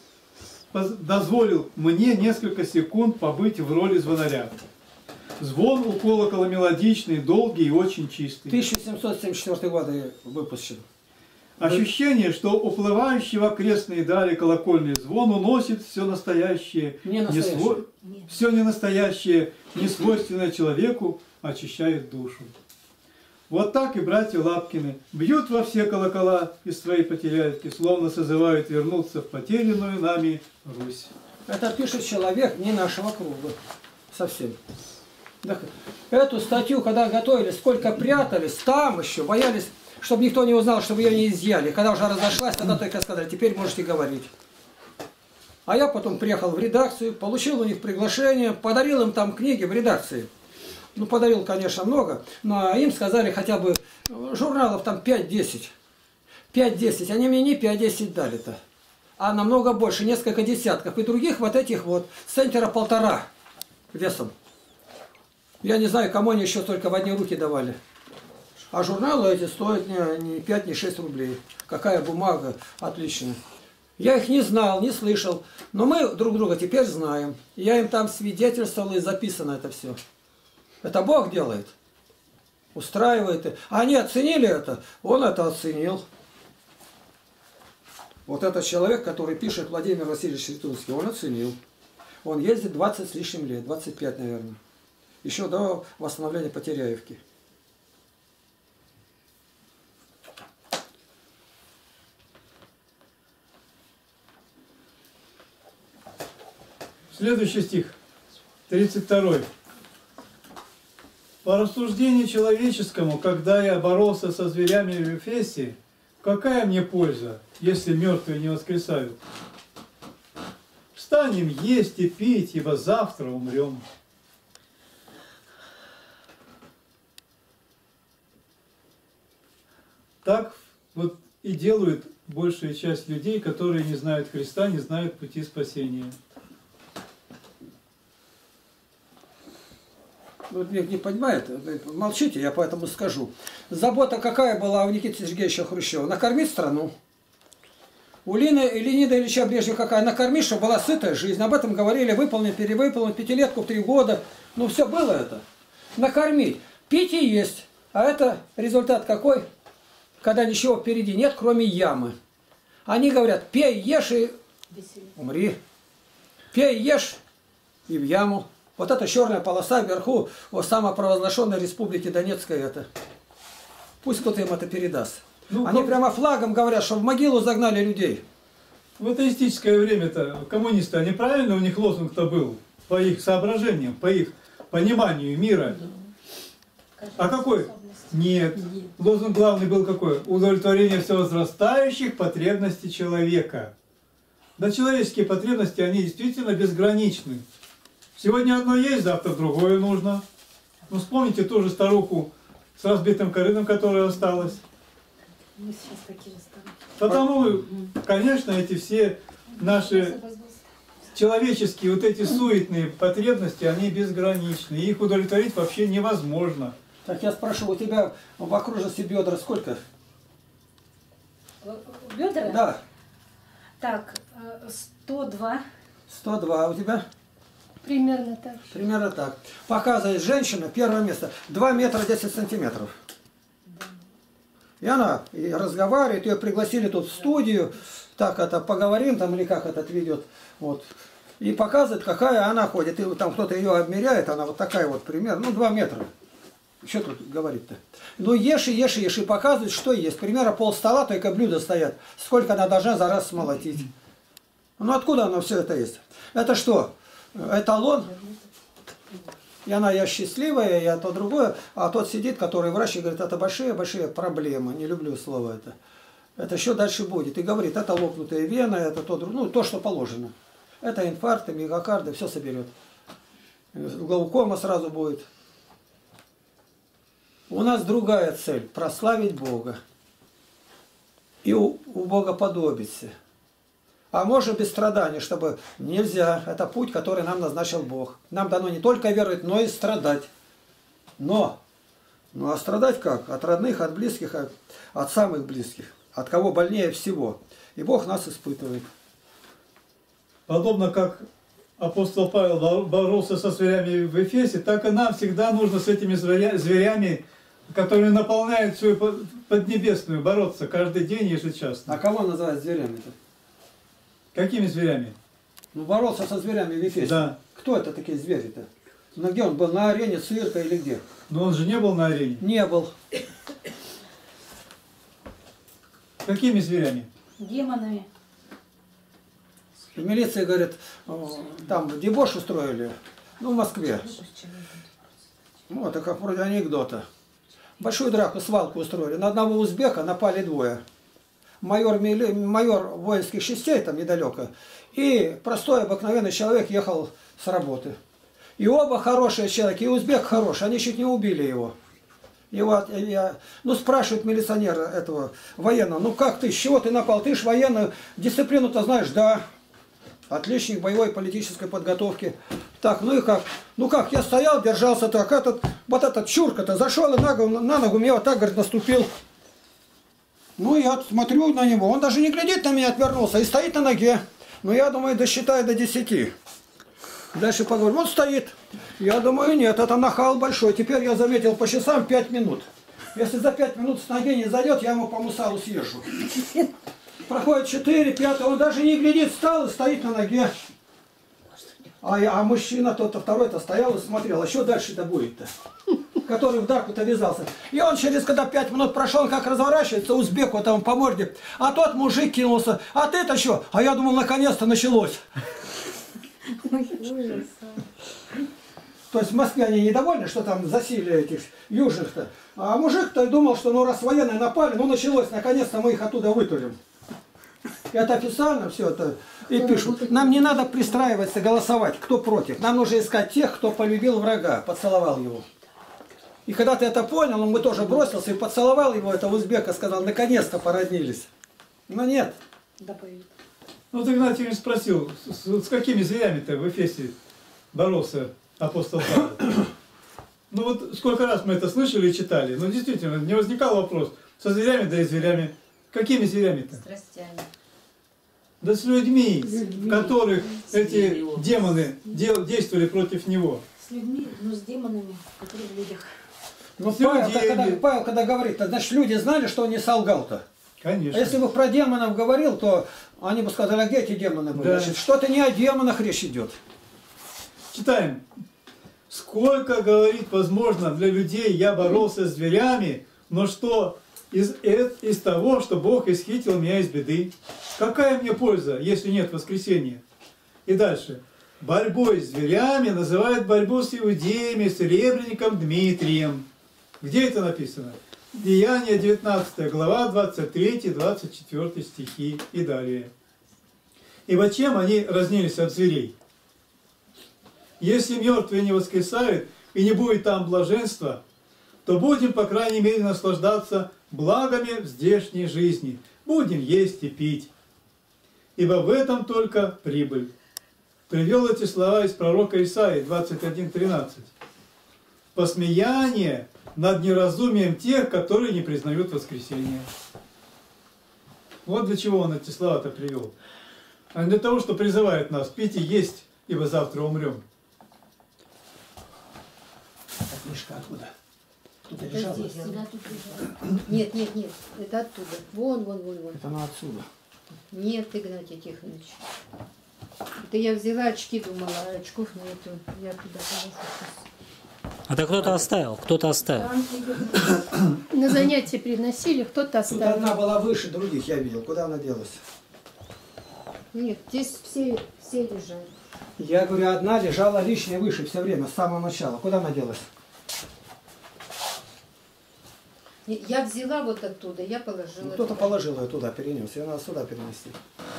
мне несколько секунд побыть в роли звонаря. Звон у колокола мелодичный, долгий и очень чистый. 1774 год выпущен. Ощущение, что уплывающий в окрестные дали колокольный звон уносит все настоящее, все ненастоящее, несвойственное человеку, очищает душу. Вот так и братья Лапкины бьют во все колокола из своей Потеряевки, словно созывают вернуться в потерянную нами Русь. Это пишет человек не нашего круга. Совсем. Эту статью, когда готовили, сколько прятались, там еще боялись, чтобы никто не узнал, чтобы ее не изъяли. Когда уже разошлась, тогда только сказали, теперь можете говорить. А я потом приехал в редакцию, получил у них приглашение, подарил им там книги в редакции. Ну, подарил, конечно, много, но им сказали хотя бы журналов там 5-10. 5-10. Они мне не 5-10 дали-то, а намного больше, несколько десятков. И других вот этих вот, центнера 1,5 весом. Я не знаю, кому они еще только в одни руки давали. А журналы эти стоят не 5, не 6 рублей. Какая бумага, отличная. Я их не знал, не слышал. Но мы друг друга теперь знаем. Я им там свидетельствовал, и записано это все. Это Бог делает. Устраивает. А они оценили это, он это оценил. Вот этот человек, который пишет Владимир Васильевич Сретунский, он оценил. Он ездит 20 с лишним лет, 25, наверное. Еще до восстановления Потеряевки. Следующий стих, 32. По рассуждению человеческому, когда я боролся со зверями в Эфесе, какая мне польза, если мертвые не воскресают? Встанем есть и пить, ибо завтра умрем. Так вот и делают большая часть людей, которые не знают Христа, не знают пути спасения. Вот не понимает, молчите, я поэтому скажу. Забота какая была у Никиты Сергеевича Хрущева? Накормить страну. У Леонида Ильича Брежнева какая? Накормить, чтобы была сытая жизнь. Об этом говорили, выполнить, перевыполнить, пятилетку в 3 года. Ну, все было это. Накормить. Пить и есть. А это результат какой? Когда ничего впереди нет, кроме ямы. Они говорят, пей, ешь и умри. Пей, ешь и в яму. Вот эта черная полоса вверху, вот самопровозглашенной республики Донецкой это. Пусть кто-то им это передаст. Ну, они прямо флагом говорят, что в могилу загнали людей. В атеистическое время-то коммунисты, они правильно, у них лозунг-то был, по их соображениям, по их пониманию мира. А какой? Нет. Лозунг главный был какой? Удовлетворение всевозрастающих потребностей человека. Да, человеческие потребности, они действительно безграничны. Сегодня одно есть, завтра другое нужно. Ну, вспомните ту же старуху с разбитым корытом, которая осталась. Мы сейчас такие же стали. Потому, конечно, эти все наши человеческие, вот эти суетные потребности, они безграничны. Их удовлетворить вообще невозможно. Так я спрошу, у тебя в окружности бедра сколько? Бедра? Да. Так, 102. 102. У тебя? Примерно так. Примерно так. Показывает женщина, первое место, 2 метра 10 сантиметров. И она и разговаривает, ее пригласили тут в студию, так это, поговорим там, или как этот ведет. Вот. И показывает, какая она ходит. И там кто-то ее обмеряет, она вот такая вот примерно, ну 2 метра. Что тут говорить-то? Ну ешь и ешь и ешь, и показывает, что есть. Примерно полстола, только блюда стоят. Сколько она должна за раз смолотить. Ну откуда оно все это есть? Это что? Эталон? И она, я счастливая, я то другое. А тот сидит, который врач, и говорит, это большие-большие проблемы. Не люблю слово это. Это еще дальше будет. И говорит, это лопнутая вена, это то, ну, то, что положено. Это инфаркты, миокарды, все соберет. Глаукома сразу будет. У нас другая цель – прославить Бога. И у Бога подобиться. А может без страданий, чтобы нельзя. Это путь, который нам назначил Бог. Нам дано не только веровать, но и страдать. Но, ну а страдать как? От родных, от близких, от самых близких. От кого больнее всего. И Бог нас испытывает. Подобно как апостол Павел боролся со зверями в Эфесе, так и нам всегда нужно с этими зверями, которые наполняют всю Поднебесную, бороться каждый день ежечасно. А кого называют зверями-то? Какими зверями? Ну, боролся со зверями в Эфесе. Да. Кто это такие звери-то? Ну, где он был? На арене цирка или где? Но он же не был на арене. Не был. Какими зверями? Демонами. В милиции, говорят, там дебош устроили. Ну, в Москве. Вот, это как вроде анекдота. Большую драку, свалку устроили. На одного узбека напали 2. Майор воинских частей там недалеко. И простой обыкновенный человек ехал с работы. И оба хорошие человека, и узбек хороший. Они чуть не убили его. И вот ну, спрашивает милиционер этого военного, ну как ты, с чего ты напал? Ты ж военную дисциплину-то знаешь? Да. Отличник боевой политической подготовки. Так, ну и как? Ну как, я стоял, держался так, вот этот чурка-то зашел и на ногу мне вот так, говорит, наступил. Ну, я смотрю на него, он даже не глядит на меня, отвернулся и стоит на ноге. Ну, я думаю, досчитаю до 10. Дальше поговорим, он стоит. Я думаю, нет, это нахал большой. Теперь я заметил по часам 5 минут. Если за 5 минут с ноги не зайдет, я ему по мусалу съезжу. Проходит 4, 5, он даже не глядит, встал и стоит на ноге. А мужчина, тот-то второй-то стоял и смотрел, а что дальше-то будет-то? Который в драку-то вязался. И он через, когда 5 минут прошел, как разворачивается, узбеку там по морде, а тот мужик кинулся, а ты-то что? А я думал, наконец-то началось. То есть в Москве они недовольны, что там засилие этих южных-то. А мужик-то думал, что ну раз военные напали, ну началось, наконец-то мы их оттуда вытурим. Это официально все это. И пишут, нам не надо пристраиваться, голосовать, кто против. Нам нужно искать тех, кто полюбил врага, поцеловал его. И когда ты это понял, мы тоже бросился и поцеловал его, это узбека, сказал, наконец-то породнились. Но нет. Ну, ты, Игнатий спросил, с какими зверями-то в Эфесе боролся апостол Павел? Ну вот сколько раз мы это слышали и читали. Ну, действительно, не возникал вопрос, со зверями, да и зверями. Какими зверями-то? Страстями. Да с людьми, которых эти демоны действовали против него. С людьми, но с демонами, которые в людях. Ну, Люди. Павел, когда говорит, то, значит, люди знали, что он не солгал-то. Конечно. А если бы про демонов говорил, то они бы сказали, а где эти демоны были? Да. Значит, что-то не о демонах речь идет. Читаем. Сколько, говорит, возможно, для людей я боролся с зверями, но что из того, что Бог исхитил меня из беды? Какая мне польза, если нет воскресения? И дальше. Борьбой с зверями называют борьбу с иудеями, с ребренником Дмитрием. Где это написано? Деяния 19 глава, 23-24 стихи и далее. Ибо чем они разнились от зверей? Если мертвые не воскресают и не будет там блаженства, то будем, по крайней мере, наслаждаться благами в здешней жизни. Будем есть и пить. Ибо в этом только прибыль. Привел эти слова из пророка Исаии 21:13. Посмеяние над неразумием тех, которые не признают воскресения. Вот для чего он эти слова-то привел. А не для того, что призывает нас пить и есть, ибо завтра умрем. А книжка откуда? Тут Это лежала? здесь, она тут лежала. Нет, нет, нет, это оттуда. Вон. Это она отсюда. Нет, Игнатий Тихонович. Это я взяла очки, думала, а очков нету. Я туда положу сейчас. Это кто-то оставил, кто-то оставил. На занятия приносили, кто-то Тут оставил. одна была выше других, я видел. Куда она делась? Нет, здесь все лежат. Я говорю, одна лежала лишняя выше все время, с самого начала. Куда она делась? Я взяла вот оттуда, я положила. Ну, кто-то туда. положил ее туда, перенес. Ее надо сюда перенести.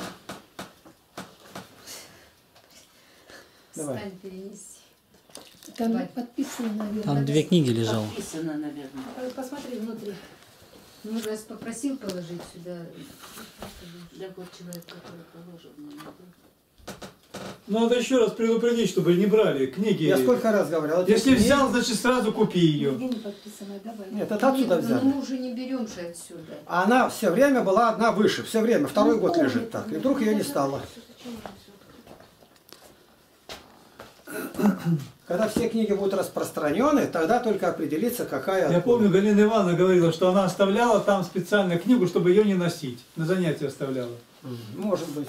Давай. Стань, перенеси. Там Давай. подписано, наверное. Там две книги лежало. Подписано, наверное. Посмотри внутри. Ну, раз попросил положить сюда. Да вот человек, который положил мне. Надо еще раз предупредить, чтобы не брали книги. Я сколько раз говорил. эти Если книги- взял, значит сразу купи ее. Нигде не подписано, давай. Нет, это отсюда Нет, взяли. ну мы уже не берем же отсюда. А она все время была одна выше, все время, второй год лежит так. И вдруг ее не стало. Когда все книги будут распространены, тогда только определится, какая... Я откуда. помню, Галина Ивановна говорила, что она оставляла там специально книгу, чтобы ее не носить. На занятия оставляла. Может быть.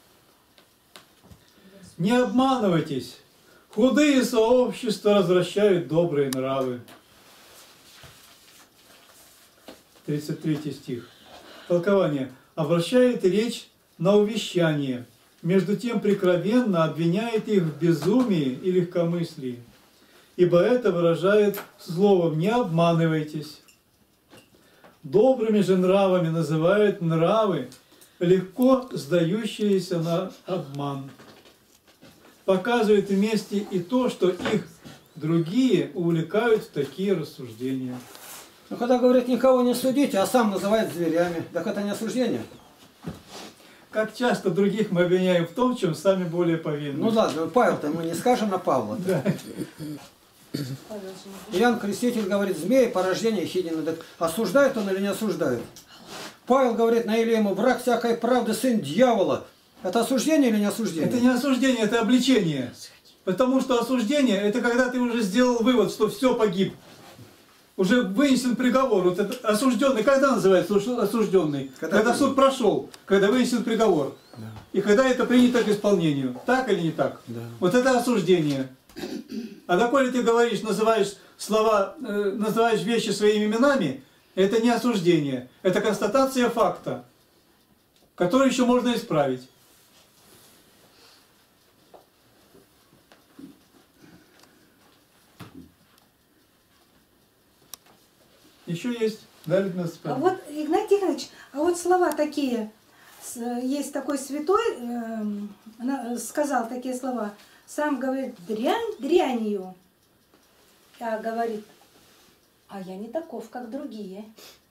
Не обманывайтесь. Худые сообщества развращают добрые нравы. 33 стих. Толкование. Обращает речь на увещание. Между тем прикровенно обвиняет их в безумии и легкомыслии. Ибо это выражает словом «не обманывайтесь». Добрыми же нравами называют нравы, легко сдающиеся на обман. Показывает вместе и то, что их другие увлекают в такие рассуждения. Ну, когда говорит, никого не судите, а сам называет зверями, так это не осуждение? Как часто других мы обвиняем в том, чем сами более повинны. Ну ладно, Павел-то мы не скажем на Павла. Да. Иоанн Креститель говорит, змеи порождение Хидина. Так осуждает он или не осуждает? Павел говорит на Илему, враг всякой правды, сын дьявола. Это осуждение или не осуждение? Это не осуждение, это обличение. Потому что осуждение, это когда ты уже сделал вывод, что все погиб. Уже вынесен приговор. Вот это осужденный, когда называется осужденный? Когда суд прошел, когда вынесен приговор. Да. И когда это принято к исполнению. Так или не так? Да. Вот это осуждение. А доколе ты говоришь, называешь слова, называешь вещи своими именами, это не осуждение. Это констатация факта, который еще можно исправить. Еще есть. Далее нас А вот, Игнатий Тихонович, а вот слова такие, есть такой святой, сказал такие слова, сам говорит, дрянь дрянью, а говорит, а я не таков, как другие.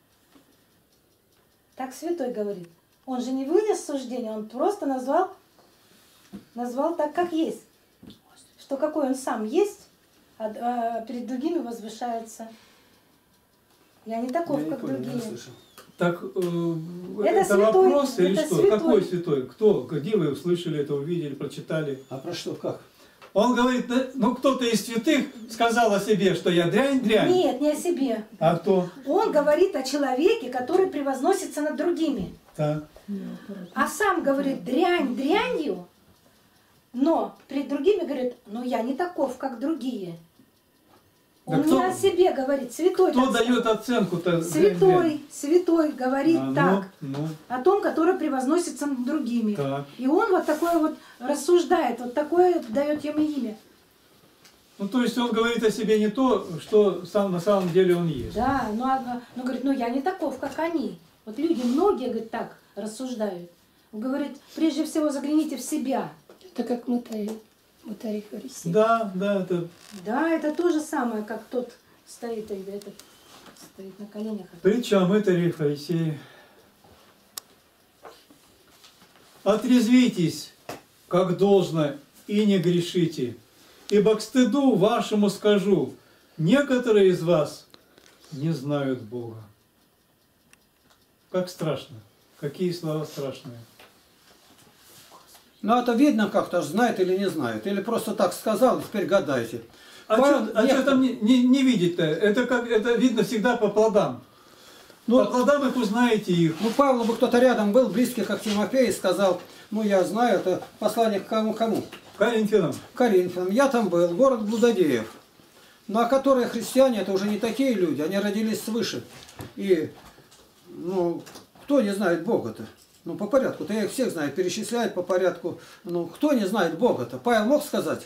Так святой говорит. Он же не вынес суждения, он просто назвал так, как есть. Что какой он сам есть, а перед другими возвышается. Я не таков, как другие. Так, Это святой, вопрос или это что? святой. Какой святой? Кто? Где вы услышали это, увидели, прочитали? А про что, как? Он говорит, ну кто-то из святых сказал о себе, что я дрянь. Нет, не о себе. А кто? Он говорит о человеке, который превозносится над другими. Так. А сам говорит дрянь дрянью, но перед другими говорит, ну я не таков, как другие. Да Он кто- не о себе говорит, святой. Кто так дает сказать. оценку-то? Святой говорит А, так, ну, о том, который превозносится над другими. так. И он вот такое вот рассуждает, вот такое дает ему имя. Ну, то есть он говорит о себе не то, что сам на самом деле он есть. Да, ну говорит, ну я не таков, как они. Вот люди, многие, говорит, так рассуждают. Он говорит, прежде всего загляните в себя. Это как мытарь фарисей. Да, это... Да, это то же самое, как тот стоит, этот стоит на коленях. Притча о мытаре и фарисее. Отрезвитесь, как должно, и не грешите, ибо к стыду вашему скажу, некоторые из вас не знают Бога. Как страшно. Какие слова страшные. Ну, это видно как-то, знает или не знает. Или просто так сказал, теперь гадайте. А что там не видеть-то? Это видно всегда по плодам. Ну, По плодам их узнаете их. Ну, Павлу бы кто-то рядом был, близкий, как Тимофей, и сказал, ну, я знаю, это послание к кому? Коринфянам. Коринфянам. Я там был, город блудодеев. Ну, а которые христиане, это уже не такие люди, они родились свыше. И, ну, кто не знает Бога-то? Ну, по порядку-то, я их всех знаю, перечисляют по порядку. Ну, кто не знает Бога-то? Павел мог сказать?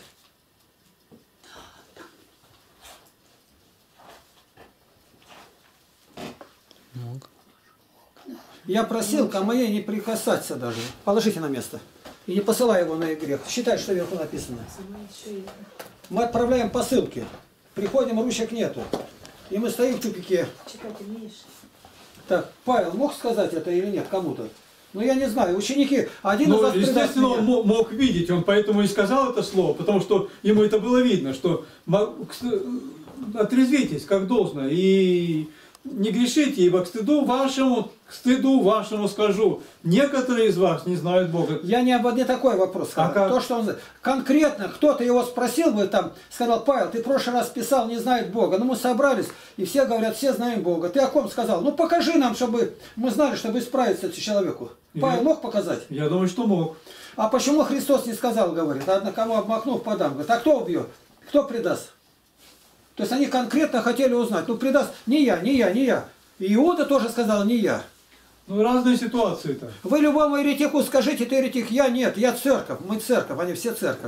Я просил ко моей не прикасаться даже. Положите на место. И не посылай его на грех. Считай, что вверху написано. Мы отправляем посылки. Приходим, ручек нету. И мы стоим в тупике. Читать умеешь? Так, Павел мог сказать это или нет кому-то? Ну, я не знаю. Ученики, один из Ну, вас предаст естественно, меня. он мог видеть, он поэтому и сказал это слово, потому что ему это было видно, что отрезвитесь, как должно, и не грешите, ибо к стыду вашему скажу, некоторые из вас не знают Бога. Я не такой вопрос сказал. А как? То, что он конкретно, кто-то его спросил бы там, сказал, Павел, ты в прошлый раз писал, не знает Бога. Ну, мы собрались, и все говорят, все знаем Бога. Ты о ком сказал? Ну, покажи нам, чтобы мы знали, чтобы исправиться этому человеку. Павел мог показать? Я думаю, что мог. А почему Христос не сказал, говорит, одна кому обмахнув, подам. Говорит, а кто убьет? Кто предаст? То есть они конкретно хотели узнать. Ну, предаст не я. И Иуда тоже сказал, не я. Ну, разные ситуации-то. Вы любому еретику скажите, ты еретик, я нет, я церковь, мы церковь, они все церковь.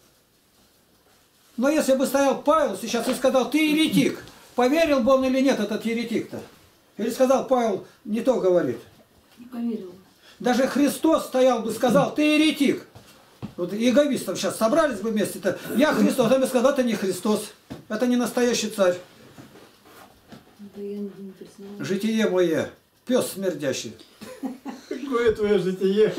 Но если бы стоял Павел сейчас и сказал, ты еретик, поверил бы он или нет, этот еретик-то? Или сказал, Павел не то говорит. Не поверил. Даже Христос стоял бы, сказал, ты еретик. Вот иеговистов сейчас собрались бы вместе-то. Я Христос, а он бы сказал, это не Христос, это не настоящий царь. Да я не признала. Житие мое, пес смердящий. Какое твое житие?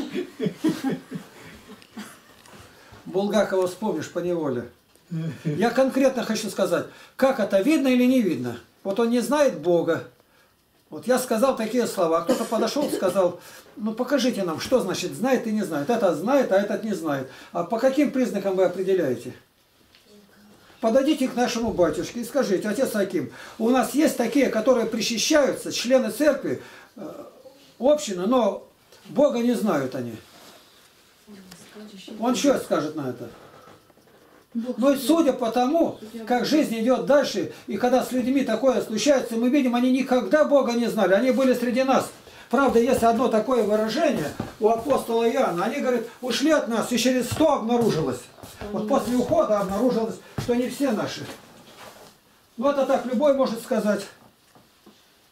Булгакова вспомнишь по неволе. Я конкретно хочу сказать, как это, видно или не видно. Вот он не знает Бога. Вот я сказал такие слова, а кто-то подошел и сказал, ну покажите нам, что значит знает и не знает. Это знает, а этот не знает. А по каким признакам вы определяете? Подойдите к нашему батюшке и скажите, отец Аким, у нас есть такие, которые причащаются, члены церкви, общины, но Бога не знают они. Он что скажет на это? Но судя по тому, как жизнь идет дальше, и когда с людьми такое случается, мы видим, они никогда Бога не знали, они были среди нас. Правда, есть одно такое выражение у апостола Иоанна. Они говорят, ушли от нас, и через 100 обнаружилось. Вот после ухода обнаружилось, что не все наши. Ну это так, любой может сказать.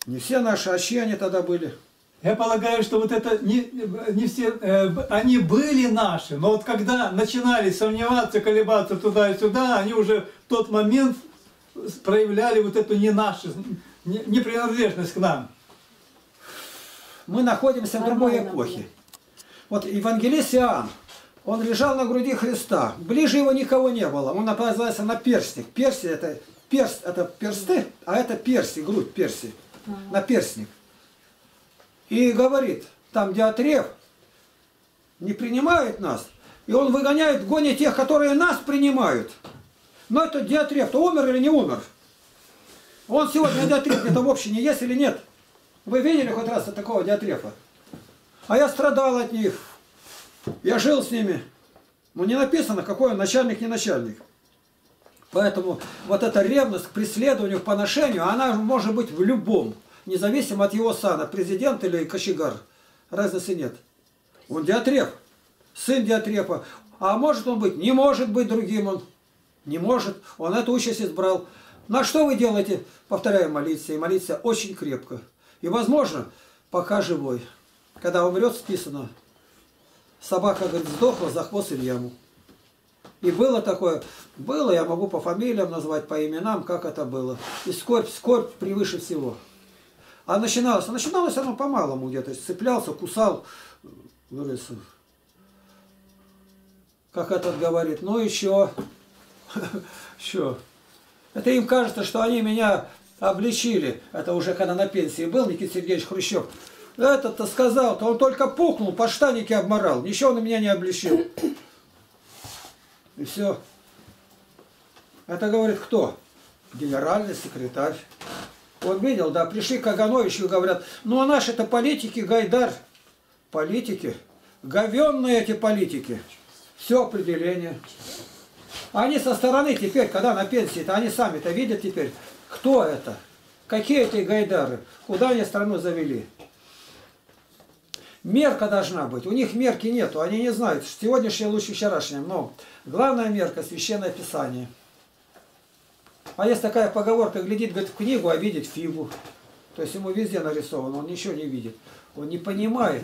Не все наши отцы они тогда были. Я полагаю, что вот это не все, они были наши, но вот когда начинали сомневаться, колебаться туда и сюда, они уже в тот момент проявляли вот эту непринадлежность к нам. Мы находимся в другой эпохе. Вот евангелист Иоанн, он лежал на груди Христа. Ближе его никого не было. Он называется наперстник. Перстень это персты, а это перси, грудь перси. Наперстник. И говорит, там Диатреф не принимает нас. И он выгоняет, гонит тех, которые нас принимают. Но этот Диатреф-то умер или не умер? Он сегодня Диатреф где-то в общине есть или нет? Вы видели хоть раз такого Диатрефа? А я страдал от них. Я жил с ними. Но не написано, какой он начальник, не начальник. Поэтому вот эта ревность к преследованию, к поношению, она может быть в любом. Независимо от его сана, президент или кочегар. Разницы нет. Он Диатреф. Сын Диатрефа. А может он быть? Не может быть другим он. Не может. Он эту участь избрал. На что вы делаете? Повторяю, молиться. И молиться очень крепко. И возможно, пока живой. Когда умрет, списано. Собака, говорит, сдохла за хвост Ильяму. И было такое. Было, я могу по фамилиям назвать, по именам, как это было. И скорбь превыше всего. А начиналось оно по-малому где-то. Цеплялся, кусал. Говорится, как этот говорит, ну еще. Что? Это им кажется, что они меня обличили. Это уже когда на пенсии был Никита Сергеевич Хрущев. Этот-то сказал-то, он только пукнул, подштанники обморал. Ничего он меня не обличил. И все. Это говорит кто? Генеральный секретарь. Он видел, да, пришли к Кагановичу и говорят, ну а наши-то политики, Гайдар, политики, говенные эти политики. Все определение. Они со стороны теперь, когда на пенсии-то, они сами-то видят теперь, кто это, какие эти Гайдары, куда они страну завели. Мерка должна быть. У них мерки нету, они не знают, сегодняшнее лучше вчерашнее. Но главная мерка – Священное Писание. А есть такая поговорка, глядит, говорит, в книгу, а видит фигу. То есть ему везде нарисовано, он ничего не видит. Он не понимает.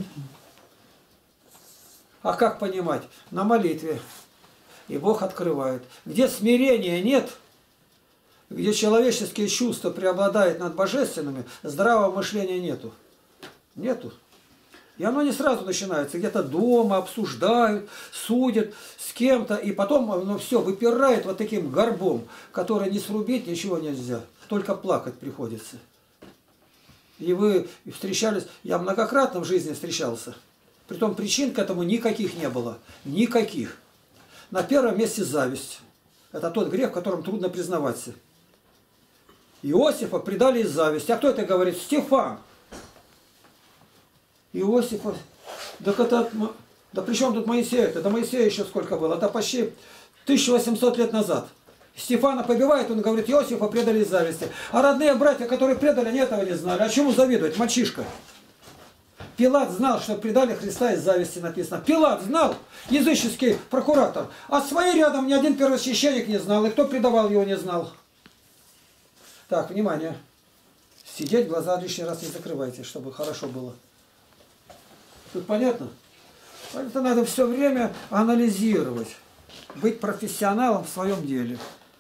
А как понимать? На молитве. И Бог открывает. Где смирения нет, где человеческие чувства преобладают над божественными, здравого мышления нету. Нету. И оно не сразу начинается. Где-то дома обсуждают, судят с кем-то. И потом оно все выпирает вот таким горбом, который не срубить ничего нельзя. Только плакать приходится. И вы встречались, я многократно в жизни встречался. Притом причин к этому никаких не было. Никаких. На первом месте зависть. Это тот грех, в котором трудно признаваться. Иосифа предали из зависти. А кто это говорит? Стефан. Иосифа. Да при чем тут Моисей? Это до Моисея еще сколько было? Это почти 1800 лет назад. Стефана побивает, он говорит, Иосифа предали из зависти. А родные братья, которые предали, они этого не знали. А чему завидовать? Мальчишка. Пилат знал, что предали Христа из зависти, написано. Пилат знал, языческий прокуратор. А свои рядом ни один первосвященник не знал. И кто предавал его, не знал. Так, внимание. Сидеть, глаза лишний раз не закрывайте, чтобы хорошо было. Тут понятно? Это надо все время анализировать. Быть профессионалом в своем деле.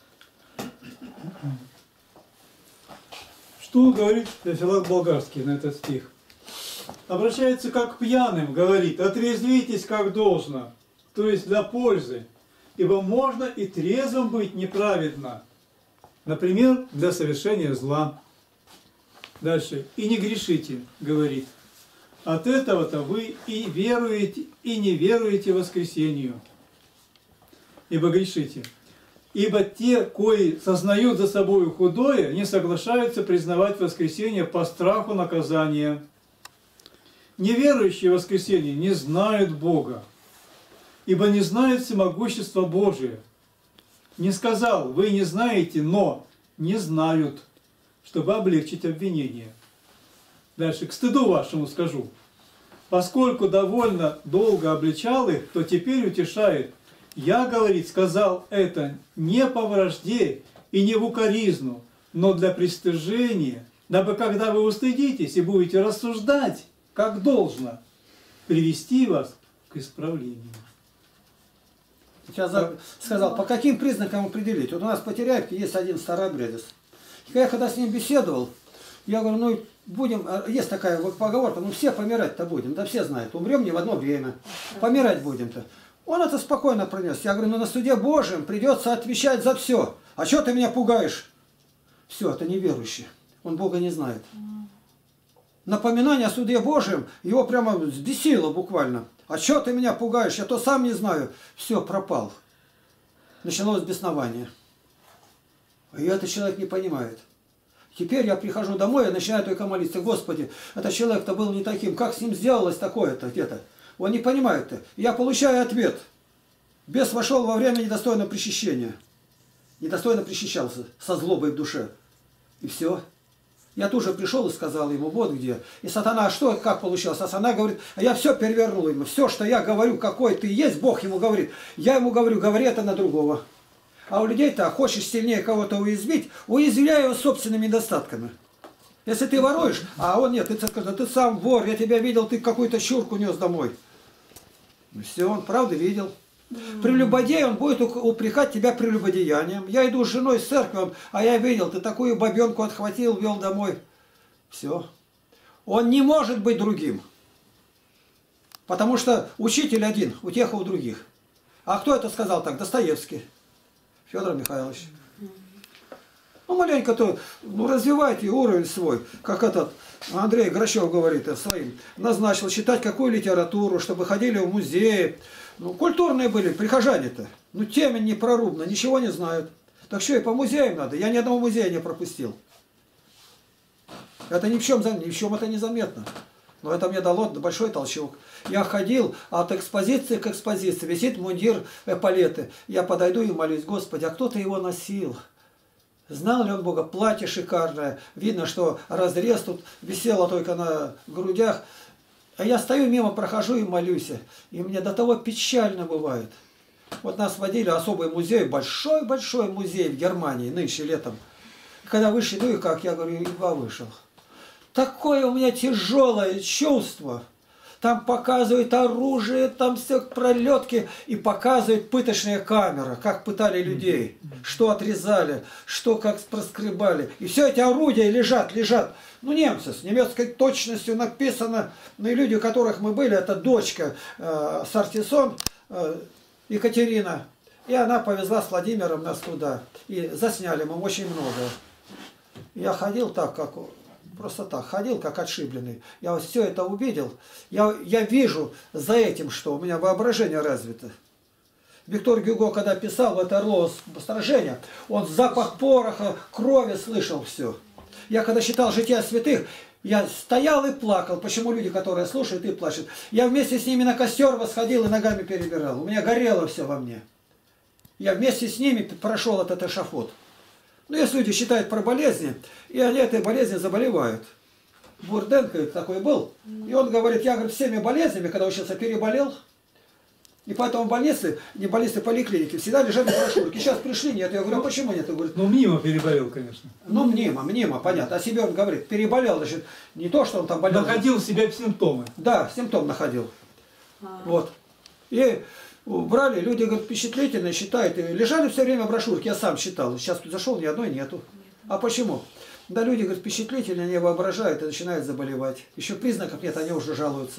Что говорит Феофилакт Болгарский на этот стих? Обращается как к пьяным, говорит, отрезвитесь как должно, то есть для пользы, ибо можно и трезвым быть неправедно, например, для совершения зла. Дальше, и не грешите, говорит, от этого-то вы и веруете, и не веруете воскресению, ибо грешите. Ибо те, кои сознают за собою худое, не соглашаются признавать воскресение по страху наказания. Неверующие в воскресение не знают Бога, ибо не знают всемогущества Божия. Не сказал, вы не знаете, но не знают, чтобы облегчить обвинение. Дальше, к стыду вашему скажу. Поскольку довольно долго обличал их, то теперь утешает. Я, говорит, сказал это не по вражде и не в укоризну, но для пристыжения дабы когда вы устыдитесь и будете рассуждать, как должно, привести вас к исправлению. Сейчас сказал, по каким признакам определить? Вот у нас по Теряевке есть один старообрядец. Я когда с ним беседовал, я говорю, ну будем, есть такая поговорка, ну все помирать-то будем, да все знают, умрем не в одно время, помирать будем-то. Он это спокойно пронес. Я говорю, ну на суде Божьем придется отвечать за все. А что ты меня пугаешь? Все, это неверующий. Он Бога не знает. Напоминание о суде Божьем его прямо взбесило буквально. А что ты меня пугаешь? Я то сам не знаю. Все, пропал. Началось беснование. И этот человек не понимает. Теперь я прихожу домой и начинаю только молиться. Господи, этот человек-то был не таким. Как с ним сделалось такое-то где-то? Он не понимает-то. Я получаю ответ. Бес вошел во время недостойного причащения. Недостойно причащался. Со злобой в душе. И все. Я тут же пришел и сказал ему, вот где. И сатана, что, как получилось? А сатана говорит, а я все перевернул ему. Все, что я говорю, какой ты есть, Бог ему говорит. Я ему говорю, говори это на другого. А у людей-то, хочешь сильнее кого-то уязвить, уязвляй его собственными недостатками. Если ты воруешь, а он нет, ты скажешь, ты сам вор, я тебя видел, ты какую-то чурку нес домой. Ну все, он правда видел. Прелюбодей, он будет упрекать тебя прелюбодеянием. Я иду с женой с церковью, а я видел, ты такую бабенку отхватил, вел домой. Все. Он не может быть другим. Потому что учитель один, утеха у других. А кто это сказал так? Достоевский. Федор Михайлович. Ну, маленько-то, ну, развивайте уровень свой, как этот Андрей Грачев говорит своим. Назначил читать какую литературу, чтобы ходили в музеи. Ну, культурные были, прихожане-то. Ну, темень не прорубна, ничего не знают. Так что и по музеям надо. Я ни одного музея не пропустил. Это ни в чем это незаметно. Но это мне дало большой толчок. Я ходил от экспозиции к экспозиции. Висит мундир эполеты. Я подойду и молюсь, Господи, а кто-то его носил. Знал ли он Бога? Платье шикарное. Видно, что разрез тут висело только на грудях. А я стою мимо, прохожу и молюсь. И мне до того печально бывает. Вот нас водили в особый музей, большой-большой музей в Германии, нынче летом. Когда вышли, ну и как, я говорю, едва вышел. Такое у меня тяжелое чувство. Там показывают оружие, там все пролетки, и показывают пыточная камера, как пытали людей, что отрезали, что как проскребали. И все эти орудия лежат. Ну, немцы, с немецкой точностью написано. Ну, и люди, у которых мы были, это дочка Сартисон, Екатерина. И она повезла с Владимиром нас туда. И засняли мы очень много. Я ходил так, как... Просто так, ходил как отшибленный. Я вот все это увидел. Я вижу за этим, что у меня воображение развито. Виктор Гюго, когда писал Ватерлоо сражение, он запах пороха, крови слышал все. Я когда читал «Жития святых», я стоял и плакал. Почему люди, которые слушают и плачут? Я вместе с ними на костер восходил и ногами перебирал. У меня горело все во мне. Я вместе с ними прошел этот эшафот. Ну, если люди считают про болезни, и они этой болезнью заболевают. Бурденко такой был. И он говорит, я, говорит, всеми болезнями, когда учился, переболел. И поэтому в больнице, не больнице, поликлиники, всегда лежали брошюрки. Сейчас пришли, нет. Я говорю, а почему нет? Он говорит, ну, мнимо переболел, конечно. Ну, мнимо, понятно. О себе он говорит, переболел, значит, не то, что он там болел. Находил в себе симптомы. Да, симптом находил. Вот. И брали, люди, говорят, впечатлительные, считают. И лежали все время брошюрки, я сам считал. Сейчас тут зашел, ни одной нету. А почему? Да, люди, говорят, впечатлительные, они воображают и начинают заболевать. Еще признаков нет, они уже жалуются.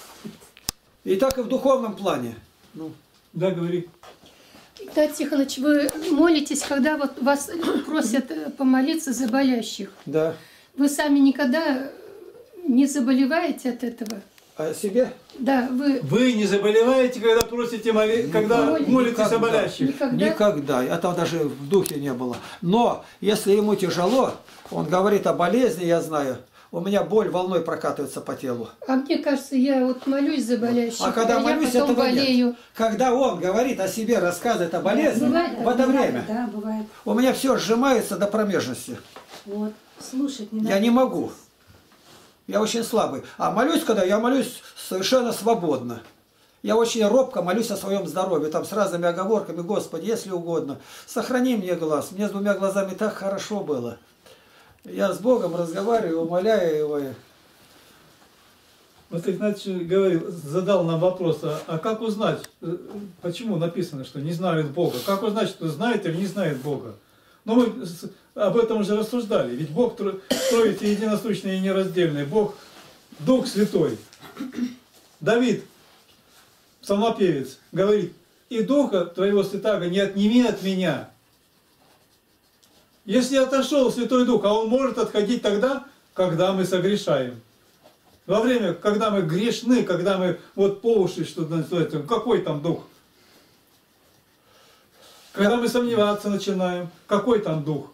И так и в духовном плане. Ну. Да, говори. Игнатий Тихонович, вы молитесь, когда вот вас просят помолиться за болящих. Да. Вы сами никогда не заболеваете от этого? А себе? Да, вы... Вы не заболеваете, когда просите когда молитесь о болящих? Никогда. Этого даже в духе не было. Но, если ему тяжело, он говорит о болезни, я знаю, у меня боль волной прокатывается по телу. А мне кажется, я вот молюсь за болящих, а когда молюсь, я потом этого болею. Нет. Когда он говорит о себе, рассказывает о болезни, бывает, в это время да, бывает. у меня все сжимается до промежности. Вот, слушать не надо. Я не могу. Я очень слабый. А молюсь, когда я молюсь совершенно свободно. Я очень робко молюсь о своем здоровье, там с разными оговорками. Господи, если угодно, сохрани мне глаз. Мне с двумя глазами так хорошо было. Я с Богом разговариваю, умоляю Его. Вот Игнатий говорил, задал нам вопрос, а как узнать, почему написано, что не знают Бога? Как узнать, что знает или не знает Бога? Ну, мы об этом уже рассуждали. Ведь Бог Троица единосущный и нераздельный. Бог Дух Святой. Давид, псалмопевец, говорит, и Духа Твоего Святаго не отними от меня. Если отошел Святой Дух, а Он может отходить тогда, когда мы согрешаем. Во время, когда мы грешны, когда мы вот по уши, что называется, какой там Дух? Когда мы сомневаться начинаем, какой там Дух?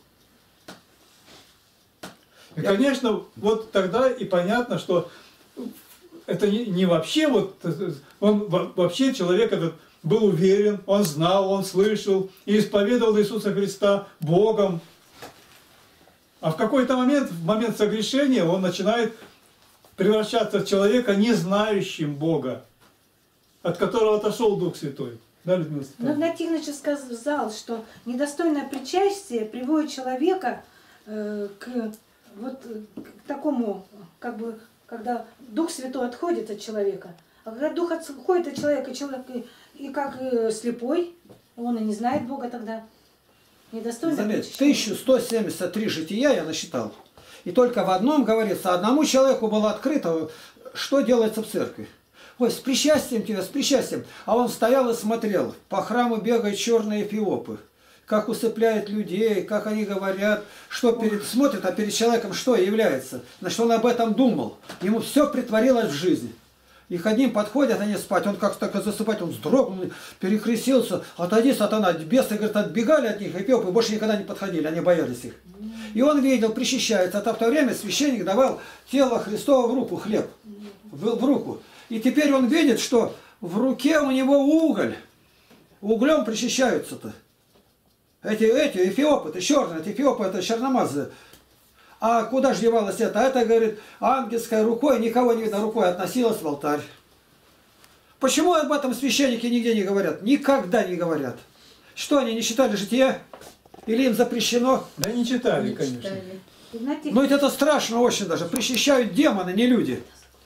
И, конечно, вот тогда и понятно, что это не вообще, вот, он вообще человек этот был уверен, он знал, он слышал и исповедовал Иисуса Христа Богом. А в какой-то момент, в момент согрешения, он начинает превращаться в человека, не знающим Бога, от которого отошел Дух Святой. Да, Людмила Степановна? Но Игнатий Тихонович сказал, что недостойное причастие приводит человека к такому, как бы, когда Дух Святой отходит от человека. А когда Дух отходит от человека, человек и как слепой, он и не знает Бога тогда. Недостойное Заметь, причащение. 1173 жития я насчитал. И только в одном говорится, одному человеку было открыто, что делается в церкви. Ой, с причастием тебя, с причастием. А он стоял и смотрел. По храму бегают черные эфиопы. Как усыпляют людей, как они говорят, что смотрят, а перед человеком что является. Значит, он об этом думал. Ему все притворилось в жизнь. И к одним подходят, они спать. Он как-то засыпать, он вздрогнул, перекрестился. Отойди, сатана. Бесы, говорит, отбегали от них, эфиопы больше никогда не подходили, они боялись их. И он видел, причащается. А в то время священник давал тело Христова в руку, хлеб. В руку. И теперь он видит, что в руке у него уголь. Углем причащаются-то. Эти эфиопы, это черные, эти эфиопы, это черномазые. А куда же девалось это? А это, говорит, ангельской рукой, никого не видно, рукой относилась в алтарь. Почему об этом священники нигде не говорят? Никогда не говорят. Что, они не читали жития? Или им запрещено? Да не читали, конечно. Читали. Ну ведь это страшно очень даже. Причащают демоны, не люди.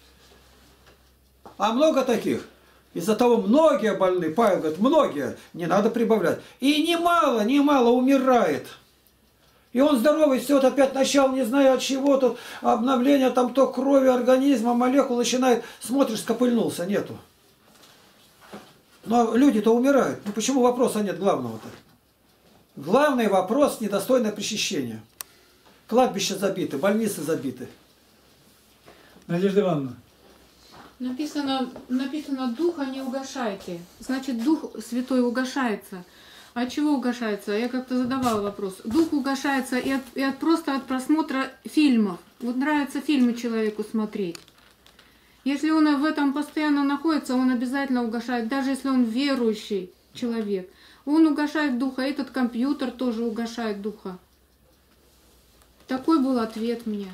А много таких. Из-за того многие больны. Павел говорит, многие. Не надо прибавлять. И немало умирает. И он здоровый, все, вот опять начал, не знаю от чего, тут обновление, там то крови организма, молекул начинает, смотришь, скопыльнулся, нету. Но люди-то умирают. Ну почему вопроса нет главного-то? Главный вопрос – недостойное причащение. Кладбища забиты, больницы забиты. Надежда Ивановна. Написано, Духа не угашайте. Значит, Дух Святой угашается. А от чего угашается? Я как-то задавала вопрос. Дух угашается просто от просмотра фильмов. Вот нравятся фильмы человеку смотреть. Если он в этом постоянно находится, он обязательно угашает. Даже если он верующий человек. Он угашает Духа. Этот компьютер тоже угашает Духа. Такой был ответ мне.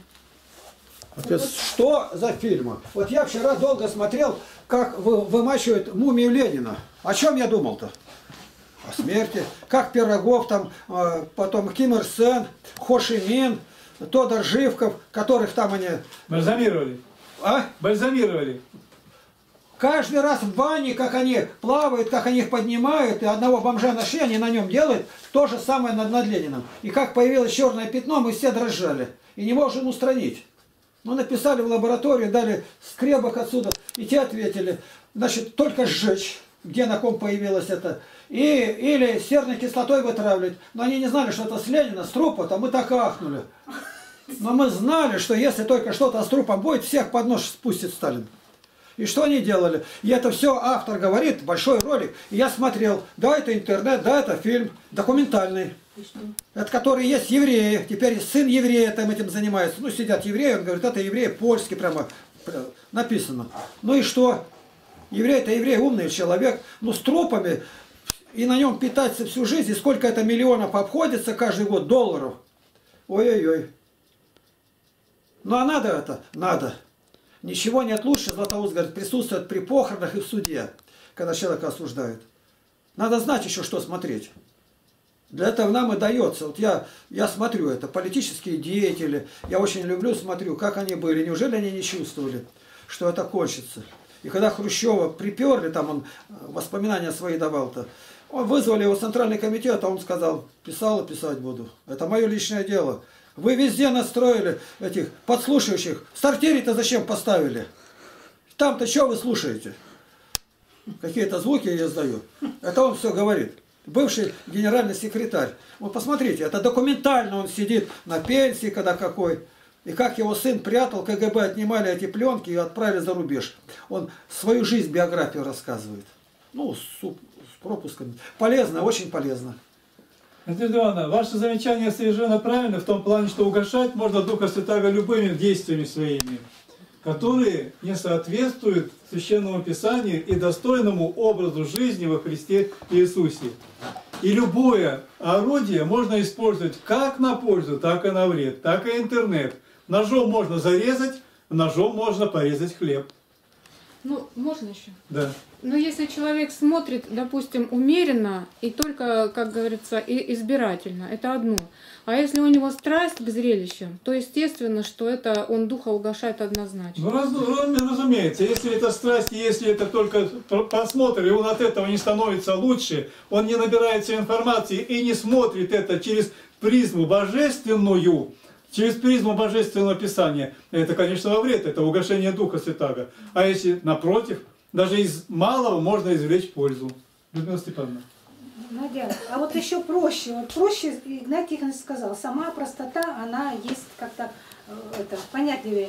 Что за фильмы? Вот я вчера долго смотрел, как вымачивают мумию Ленина. О чем я думал-то? О смерти. Как Пирогов, там, потом Ким Ир Сен, Хо Ши Мин, Тодор Живков, которых там они... Бальзамировали. А? Бальзамировали. Каждый раз в бане, как они плавают, как они их поднимают, и одного бомжа нашли, они на нем делают то же самое над Лениным. И как появилось черное пятно, мы все дрожали. И не можем устранить. Ну, написали в лабораторию, дали скребок отсюда, и те ответили, значит, только сжечь, где на ком появилось это, или серной кислотой вытравливать. Но они не знали, что это с Ленина, с трупа, то мы так и ахнули. Но мы знали, что если только что-то с трупом будет, всех под нож спустит Сталин. И что они делали? И это все автор говорит, большой ролик. И я смотрел, да, это интернет, да, это фильм документальный. Это который есть евреи. Теперь сын еврея там этим занимается. Ну, сидят евреи, он говорит, это евреи польский, прямо написано. Ну и что? Еврей-то еврей, умный человек. Ну, с трупами, и на нем питаться всю жизнь. И сколько это миллионов обходится каждый год, долларов. Ой-ой-ой. Ну, а надо это? Надо. Ничего нет лучше, Златоуст говорит, присутствовать при похоронах и в суде, когда человека осуждают. Надо знать еще, что смотреть. Для этого нам и дается. Вот я смотрю, это политические деятели, я очень люблю, смотрю, как они были. Неужели они не чувствовали, что это кончится? И когда Хрущева приперли, там он воспоминания свои давал-то, вызвали его в Центральный комитет, а он сказал, писал и писать буду. Это мое личное дело. Вы везде настроили этих подслушивающих. В сортире-то зачем поставили? Там-то что вы слушаете? Какие-то звуки я издаю. Это он все говорит. Бывший генеральный секретарь. Вот посмотрите, это документально он сидит на пенсии, когда какой. И как его сын прятал, КГБ отнимали эти пленки и отправили за рубеж. Он свою жизнь, биографию рассказывает. Ну, с пропусками. Полезно, очень полезно. Надежда Ивановна, ваше замечание совершенно правильно в том плане, что угошать можно Духа Святаго любыми действиями своими, которые не соответствуют Священному Писанию и достойному образу жизни во Христе Иисусе. И любое орудие можно использовать как на пользу, так и на вред, так и интернет. Ножом можно зарезать, ножом можно порезать хлеб. Ну, можно еще? Да. Но если человек смотрит, допустим, умеренно и только, как говорится, избирательно, это одно. А если у него страсть к зрелищам, то естественно, что это он духа угошает однозначно. Ну, разумеется, если это страсть, если это только просмотр, и он от этого не становится лучше, он не набирается информации и не смотрит это через призму божественную, через призму Божественного Писания, это, конечно, во вред, это угошение Духа Святаго. А если, напротив, даже из малого можно извлечь пользу. Людмила Степановна. Надя, а вот еще проще. Вот проще, Игнатий Тихонович сказал, сама простота, она есть как-то понятливее.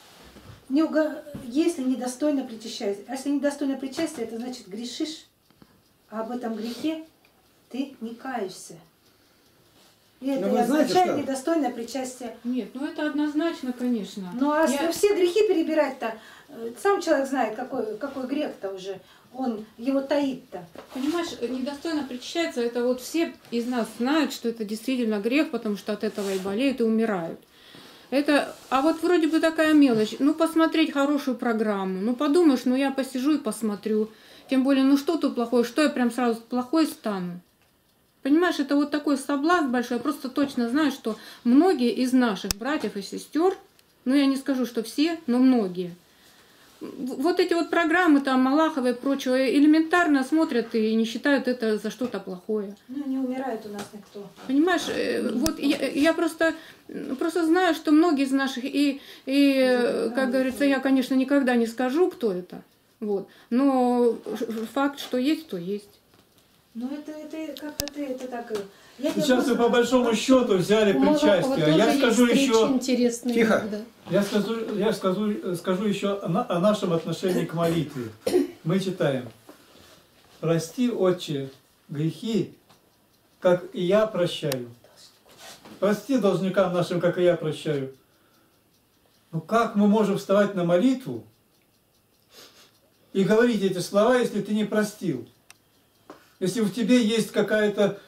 Если недостойно причащаешься. А если недостойно причастия, это значит грешишь, а об этом грехе ты не каешься. И это и означает недостойное причастие. Нет, ну это однозначно, конечно. Ну а все грехи перебирать-то, сам человек знает, какой грех-то уже, он его таит-то. Понимаешь, недостойно причащаться, это вот все из нас знают, что это действительно грех, потому что от этого и болеют, и умирают. Это, а вот вроде бы такая мелочь, ну посмотреть хорошую программу, ну подумаешь, ну я посижу и посмотрю. Тем более, ну что тут плохое, что я прям сразу плохой стану. Понимаешь, это вот такой соблазн большой. Я просто точно знаю, что многие из наших братьев и сестер, ну я не скажу, что все, но многие, вот эти вот программы там Малахова и прочего элементарно смотрят и не считают это за что-то плохое. Ну не умирает у нас никто. Понимаешь, вот я просто знаю, что многие из наших, и как говорится, я, конечно, никогда не скажу, кто это, вот, но факт, что есть, то есть. Ну это как-то ты это так. Сейчас вы по большому счету взяли причастие. Я скажу еще. Тихо. Я скажу еще о нашем отношении к молитве. Мы читаем: прости, Отче, грехи, как и я прощаю. Прости должникам нашим, как и я прощаю. Ну как мы можем вставать на молитву и говорить эти слова, если ты не простил? Если в тебе есть какое-то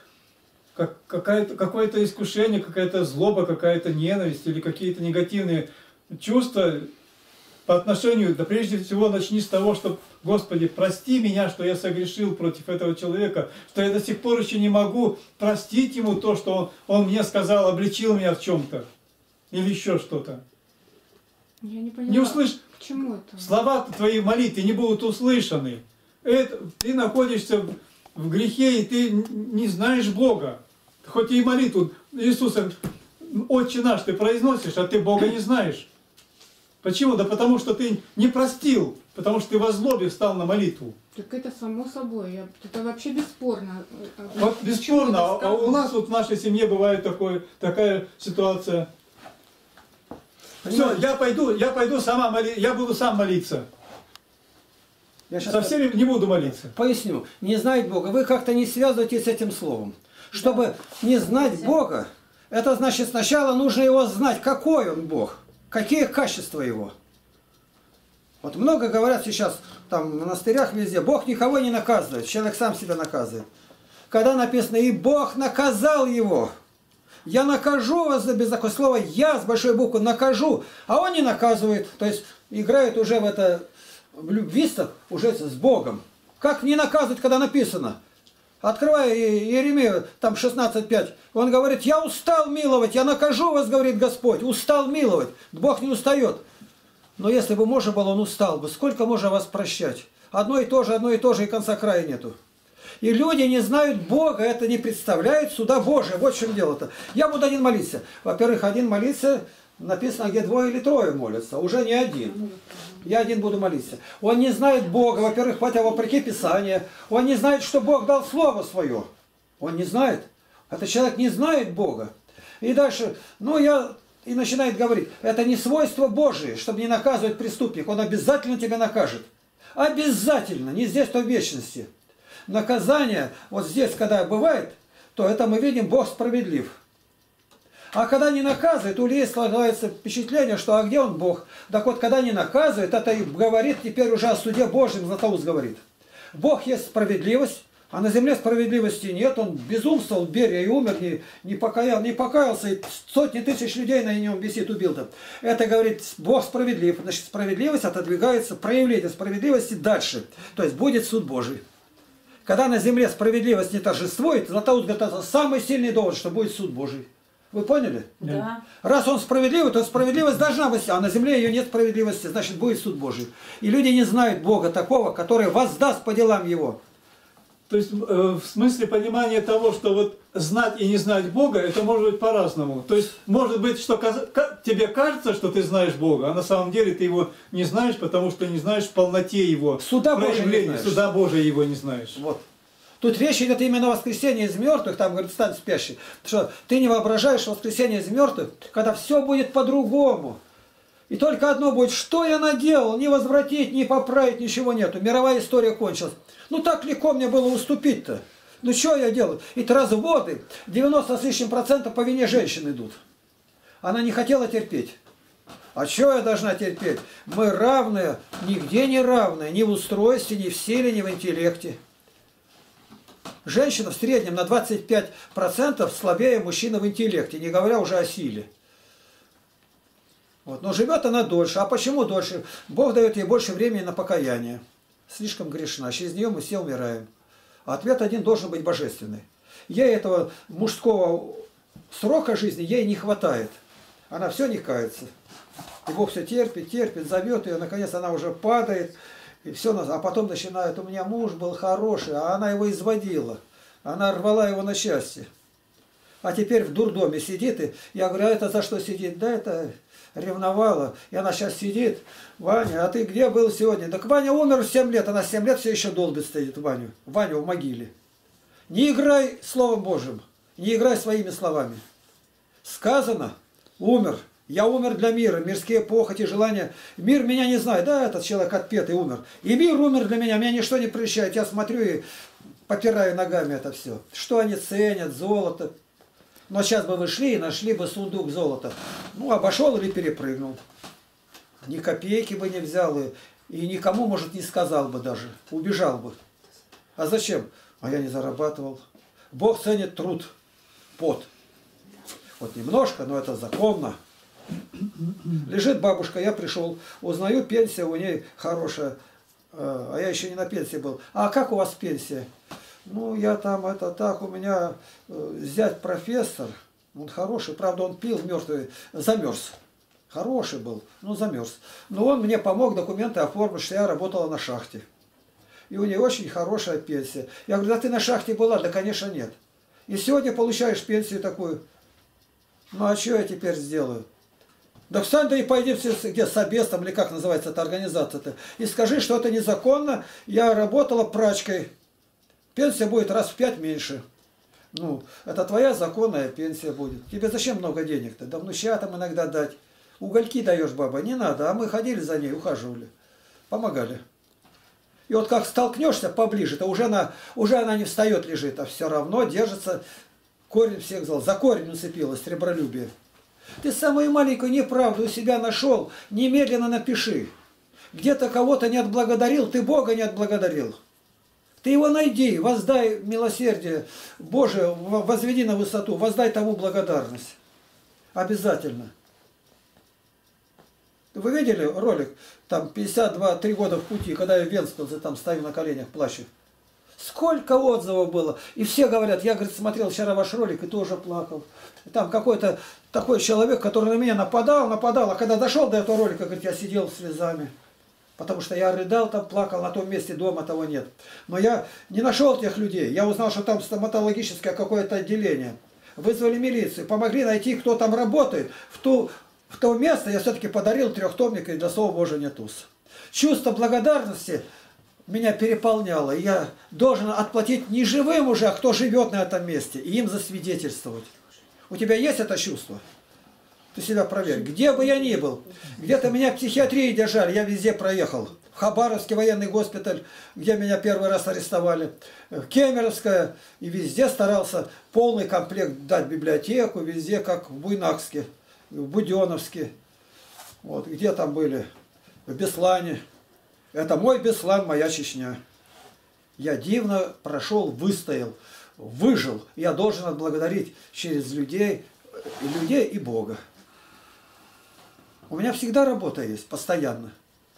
искушение, какая-то злоба, какая-то ненависть или какие-то негативные чувства по отношению, да прежде всего начни с того, что, Господи, прости меня, что я согрешил против этого человека, что я до сих пор еще не могу простить ему то, что он мне сказал, обличил меня в чем-то или еще что-то. Я не понимаю, не услышь, почему это? Слова твои молитвы не будут услышаны. Ты находишься в грехе, и ты не знаешь Бога. Хоть и молитву Иисуса, Отче наш, ты произносишь, а ты Бога не знаешь. Почему? Да потому что ты не простил, потому что ты во злобе встал на молитву. Так это само собой, это вообще бесспорно. Вот бесспорно, а у нас вот в нашей семье бывает такая ситуация. Все, я пойду сама молиться, я буду сам молиться. Со всеми не буду молиться. Поясню. Не знать Бога. Вы как-то не связываетесь с этим словом. Чтобы не знать Бога, это значит сначала нужно его знать, какой он Бог, какие качества его. Вот много говорят сейчас там в монастырях везде, Бог никого не наказывает, человек сам себя наказывает. Когда написано, и Бог наказал его. Я накажу вас за беззаконие. Слово «я» с большой буквы накажу, а он не наказывает. То есть играет уже в это... В любви уже с Богом. Как не наказывать, когда написано? Открывая Иеремию, там 16:5, он говорит, я устал миловать, я накажу вас, говорит Господь, устал миловать. Бог не устает. Но если бы можно было, он устал бы. Сколько можно вас прощать? Одно и то же, и конца края нету. И люди не знают Бога, это не представляют суда Божия. Вот в чем дело-то. Я буду один молиться. Во-первых, один молиться, написано, где 2 или 3 молятся, уже не один. Я один буду молиться. Он не знает Бога, во-первых, хотя вопреки Писанию. Он не знает, что Бог дал Слово Свое. Он не знает. Этот человек не знает Бога. И дальше, и начинает говорить, это не свойство Божие, чтобы не наказывать преступника. Он обязательно тебя накажет. Обязательно. Не здесь, то в вечности. Наказание, вот здесь, когда бывает, то это мы видим, Бог справедлив. А когда не наказывает, у людей складывается впечатление, что а где он Бог? Так вот, когда не наказывает, это и говорит теперь уже о суде Божьем, Златоуст говорит. Бог есть справедливость, а на земле справедливости нет. Он безумствовал, Берия, и умер, не покаялся, и сотни тысяч людей на нем висит, убил-то. Это говорит, Бог справедлив. Значит, справедливость отодвигается, проявление справедливости дальше. То есть будет суд Божий. Когда на земле справедливость не торжествует, Златоуст говорит, это самый сильный довод, что будет суд Божий. Вы поняли? Да. Раз он справедливый, то справедливость должна быть, а на земле ее нет справедливости, значит будет суд Божий. И люди не знают Бога такого, который воздаст по делам Его. То есть в смысле понимания того, что вот знать и не знать Бога, это может быть по-разному. То есть может быть, что тебе кажется, что ты знаешь Бога, а на самом деле ты его не знаешь, потому что не знаешь в полноте его Суда Божия не знаешь. Суда Божия его не знаешь. Вот. Тут речь идет именно о воскресении из мертвых, там говорит, стань спящий. Что ты не воображаешь воскресение из мертвых, когда все будет по-другому. И только одно будет, что я наделал, не возвратить, не поправить, ничего нету. Мировая история кончилась. Ну так легко мне было уступить-то. Ну что я делаю? И разводы 90 с лишним процентов по вине женщин идут. Она не хотела терпеть. А что я должна терпеть? Мы равные, нигде не равные, ни в устройстве, ни в силе, ни в интеллекте. Женщина в среднем на 25% слабее мужчины в интеллекте, не говоря уже о силе. Вот. Но живет она дольше. А почему дольше? Бог дает ей больше времени на покаяние. Слишком грешна. Через нее мы все умираем. А ответ один должен быть божественный. Ей этого мужского срока жизни ей не хватает. Она все не кается. И Бог все терпит, зовет ее. Наконец она уже падает. И все, а потом начинает, у меня муж был хороший, а она его изводила. Она рвала его на части. А теперь в дурдоме сидит, и я говорю, а это за что сидит? Да это ревновала. И она сейчас сидит, Ваня, а ты где был сегодня? Так Ваня умер в 7 лет, она 7 лет все еще долбит стоит Ваню. Ваню в могиле. Не играй Словом Божьим, не играй своими словами. Сказано, умер. Я умер для мира, мирские похоти, желания. Мир меня не знает. Да, этот человек отпетый умер. И мир умер для меня, меня ничто не прельщает. Я смотрю и попираю ногами это все. Что они ценят, золото. Но сейчас бы вы шли и нашли бы сундук золота. Ну, обошел или перепрыгнул. Ни копейки бы не взял и никому, может, не сказал бы даже. Убежал бы. А зачем? А я не зарабатывал. Бог ценит труд, пот. Вот немножко, но это законно. Лежит бабушка, я пришел, узнаю, пенсия у ней хорошая, а я еще не на пенсии был. А как у вас пенсия? Ну, я там, это так, у меня зять профессор, он хороший, правда, он пил мертвый, замерз. Хороший был, но замерз. Но он мне помог документы оформить, что я работала на шахте. И у нее очень хорошая пенсия. Я говорю, да ты на шахте была? Да, конечно, нет. И сегодня получаешь пенсию такую. Ну, а что я теперь сделаю? Да встань, да и пойди где собес там, или как называется эта организация-то, и скажи, что это незаконно, я работала прачкой, пенсия будет раз в 5 меньше. Ну, это твоя законная пенсия будет. Тебе зачем много денег-то? Да внуча там иногда дать. Угольки даешь, баба, не надо, а мы ходили за ней, ухаживали, помогали. И вот как столкнешься поближе, то уже она не встает, лежит, а все равно держится, корень всех зол, за корень уцепилась, сребролюбие. Ты самую маленькую неправду у себя нашел, немедленно напиши. Где-то кого-то не отблагодарил, ты Бога не отблагодарил. Ты его найди, воздай милосердие Божие, возведи на высоту, воздай тому благодарность. Обязательно. Вы видели ролик? Там 52-3 года в пути, когда я в Венспилсе там стою на коленях, плачу. Сколько отзывов было. И все говорят, я, говорит, смотрел вчера ваш ролик и тоже плакал. Там какой-то такой человек, который на меня нападал, а когда дошел до этого ролика, говорит, я сидел с слезами. Потому что я рыдал, там плакал, на том месте дома того нет. Но я не нашел тех людей. Я узнал, что там стоматологическое какое-то отделение. Вызвали милицию, помогли найти, кто там работает. В то место я все-таки подарил 3-томник и для Слова Божия нет уз. Чувство благодарности меня переполняло. И я должен отплатить не живым уже, а кто живет на этом месте. И им засвидетельствовать. У тебя есть это чувство? Ты себя проверь. Где бы я ни был, где-то меня в психиатрии держали, я везде проехал. В Хабаровский военный госпиталь, где меня первый раз арестовали. В Кемеровское. И везде старался полный комплект дать библиотеку, везде, как в Буйнакске, в Буденновске. Вот, где там были? В Беслане. Это мой Беслан, моя Чечня. Я дивно прошел, выстоял, выжил. Я должен отблагодарить через людей и Бога. У меня всегда работа есть, постоянно.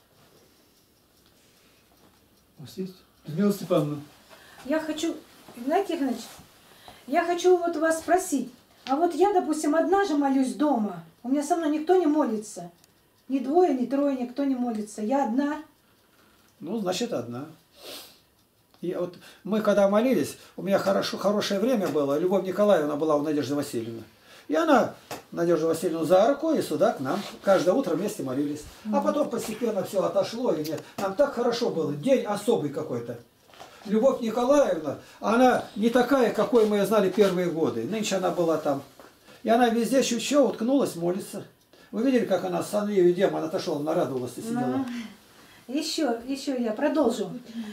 У вас есть? Людмила Степановна. Я хочу, Игнатий Тихонович, я хочу вот вас спросить. А вот я, допустим, одна же молюсь дома. У меня со мной никто не молится. Ни двое, ни трое, никто не молится. Я одна. Ну, значит, одна. И вот мы когда молились, у меня хорошее время было. Любовь Николаевна была у Надежды Васильевны. И она, Надежда Васильевна, за руку и сюда к нам. Каждое утро вместе молились. А потом постепенно все отошло. И нет. Нам так хорошо было. День особый какой-то. Любовь Николаевна, она не такая, какой мы ее знали первые годы. Нынче она была там. И она везде чуть-чуть уткнулась, молится. Вы видели, как она с Анею демон отошел, нарадовалась и сидела? Еще я продолжу.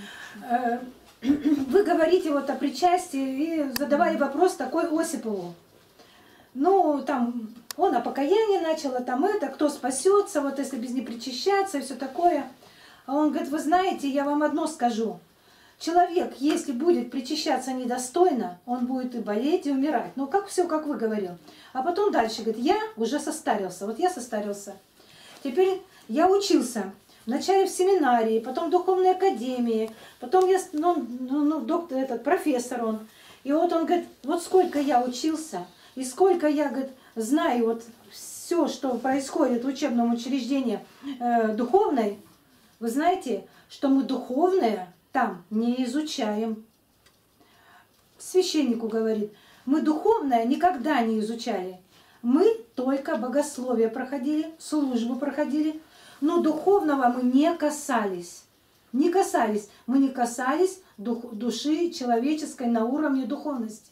Вы говорите вот о причастии и задавали вопрос такой Осипову. Ну, там, он о покаянии начал, а там это, кто спасется, вот если без не причащаться и все такое. А он говорит, вы знаете, я вам одно скажу. Человек, если будет причащаться недостойно, он будет и болеть, и умирать. Ну, как все, как вы говорили. А потом дальше, говорит, я уже состарился. Вот я состарился. Теперь я учился. Вначале в семинарии, потом в духовной академии, потом я, доктор, профессор он. И вот он говорит, вот сколько я учился, и сколько я, говорит, знаю вот все, что происходит в учебном учреждении духовной, вы знаете, что мы духовное там не изучаем. Священнику говорит, мы духовное никогда не изучали. Мы только богословие проходили, службу проходили, но духовного мы не касались. Не касались. Мы не касались души человеческой на уровне духовности.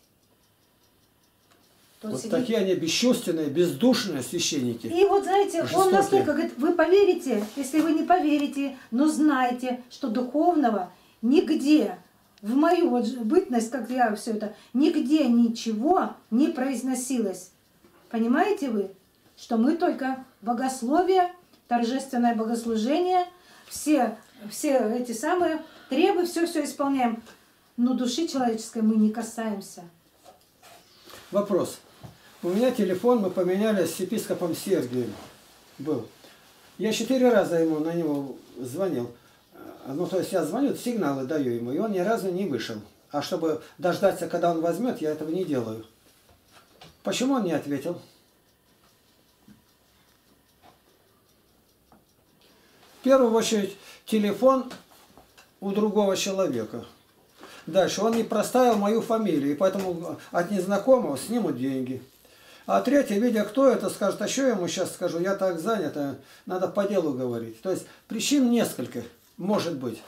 Вот такие они бесчувственные, бездушные священники. И вот знаете, жестокие. Он настолько говорит, вы поверите, если вы не поверите, но знайте, что духовного нигде, в мою вот бытность, как я все это, нигде ничего не произносилось. Понимаете вы, что мы только богословие, торжественное богослужение, все эти самые требы, все исполняем. Но души человеческой мы не касаемся. Вопрос. У меня телефон, мы поменялись с епископом Сергием. Был. Я 4 раза на него звонил. Ну, то есть я звоню, сигналы даю ему, и он ни разу не вышел. А чтобы дождаться, когда он возьмет, я этого не делаю. Почему он не ответил? В первую очередь, телефон у другого человека. Дальше, он не проставил мою фамилию, и поэтому от незнакомого снимут деньги. А третье, видя, кто это, скажет, а что я ему сейчас скажу, я так занят, надо по делу говорить. То есть причин несколько, может быть.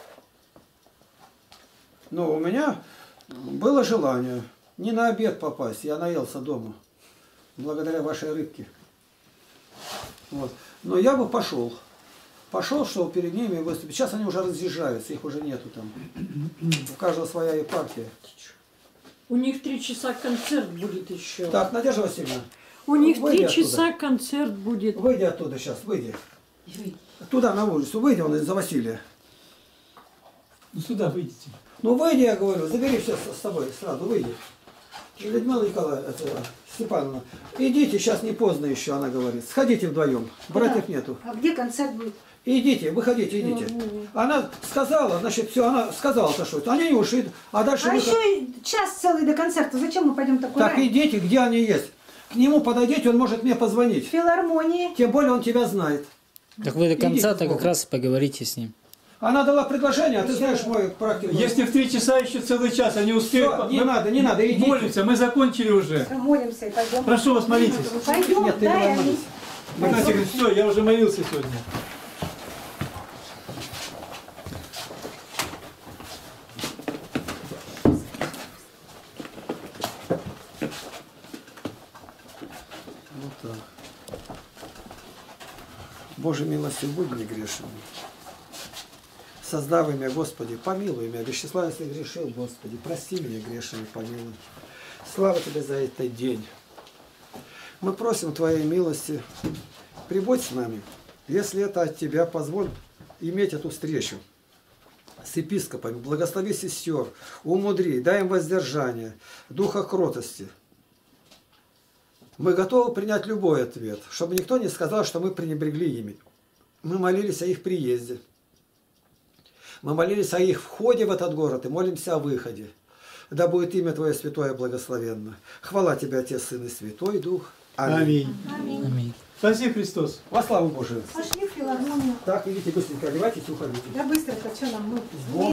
Но у меня было желание не на обед попасть, я наелся дома, благодаря вашей рыбке. Вот. Но я бы пошел. Пошел, чтобы перед ними выступить. Сейчас они уже разъезжаются, их уже нету там. У каждого своя епархия. У них 3 часа концерт будет еще. Так, Надежда Васильевна. У них выйди 3 часа оттуда. концерт будет. Выйди оттуда сейчас, выйди. Туда, на улицу, выйди, он из-за Василия. Ну сюда выйдите. Ну выйди, я говорю, забери все с собой, сразу выйди. Людмила Николаевна, Степановна, идите, сейчас не поздно еще, она говорит. Сходите вдвоем, братьев нету. А где концерт будет? Идите, выходите, идите. Она сказала, значит, все, она сказала-то что-то. Они не ушли, а дальше... А еще и час целый до концерта. Зачем мы пойдем такой? Так идите, где они есть. К нему подойдите, он может мне В позвонить. филармонии. Тем более он тебя знает. Так вы до конца-то Идите, как раз поговорите с ним. Она дала предложение, а ты знаешь мою практику. Если в 3 часа еще целый час, они успеют... Всё, не надо, идите. Молимся, мы закончили уже. Молимся и пойдем. Прошу вас, молитесь. Пойдем, Нет, ты да, давай и они- молись. Игнатий говорит, все, я уже молился сегодня. Вот так. Божьей милостью будь мне грешным. Создав меня, Господи, помилуй меня. Вещеслав, если грешил, Господи, прости меня грешным и помилуй. Слава Тебе за этот день. Мы просим Твоей милости, прибудь с нами. Если это от Тебя, позволь иметь эту встречу с епископами. Благослови сестер, умудри, дай им воздержание, духа кротости. Мы готовы принять любой ответ, чтобы никто не сказал, что мы пренебрегли ими. Мы молились о их приезде. Мы молились о их входе в этот город и молимся о выходе. Да будет имя Твое святое благословенно. Хвала Тебе, Отец, Сын и Святой Дух. Аминь. Аминь. Аминь. Спаси Христос. Во славу Божию. Пошли в филармонию. Так, идите быстренько, одевайтесь и уходите. Да быстро-то, что нам? Мы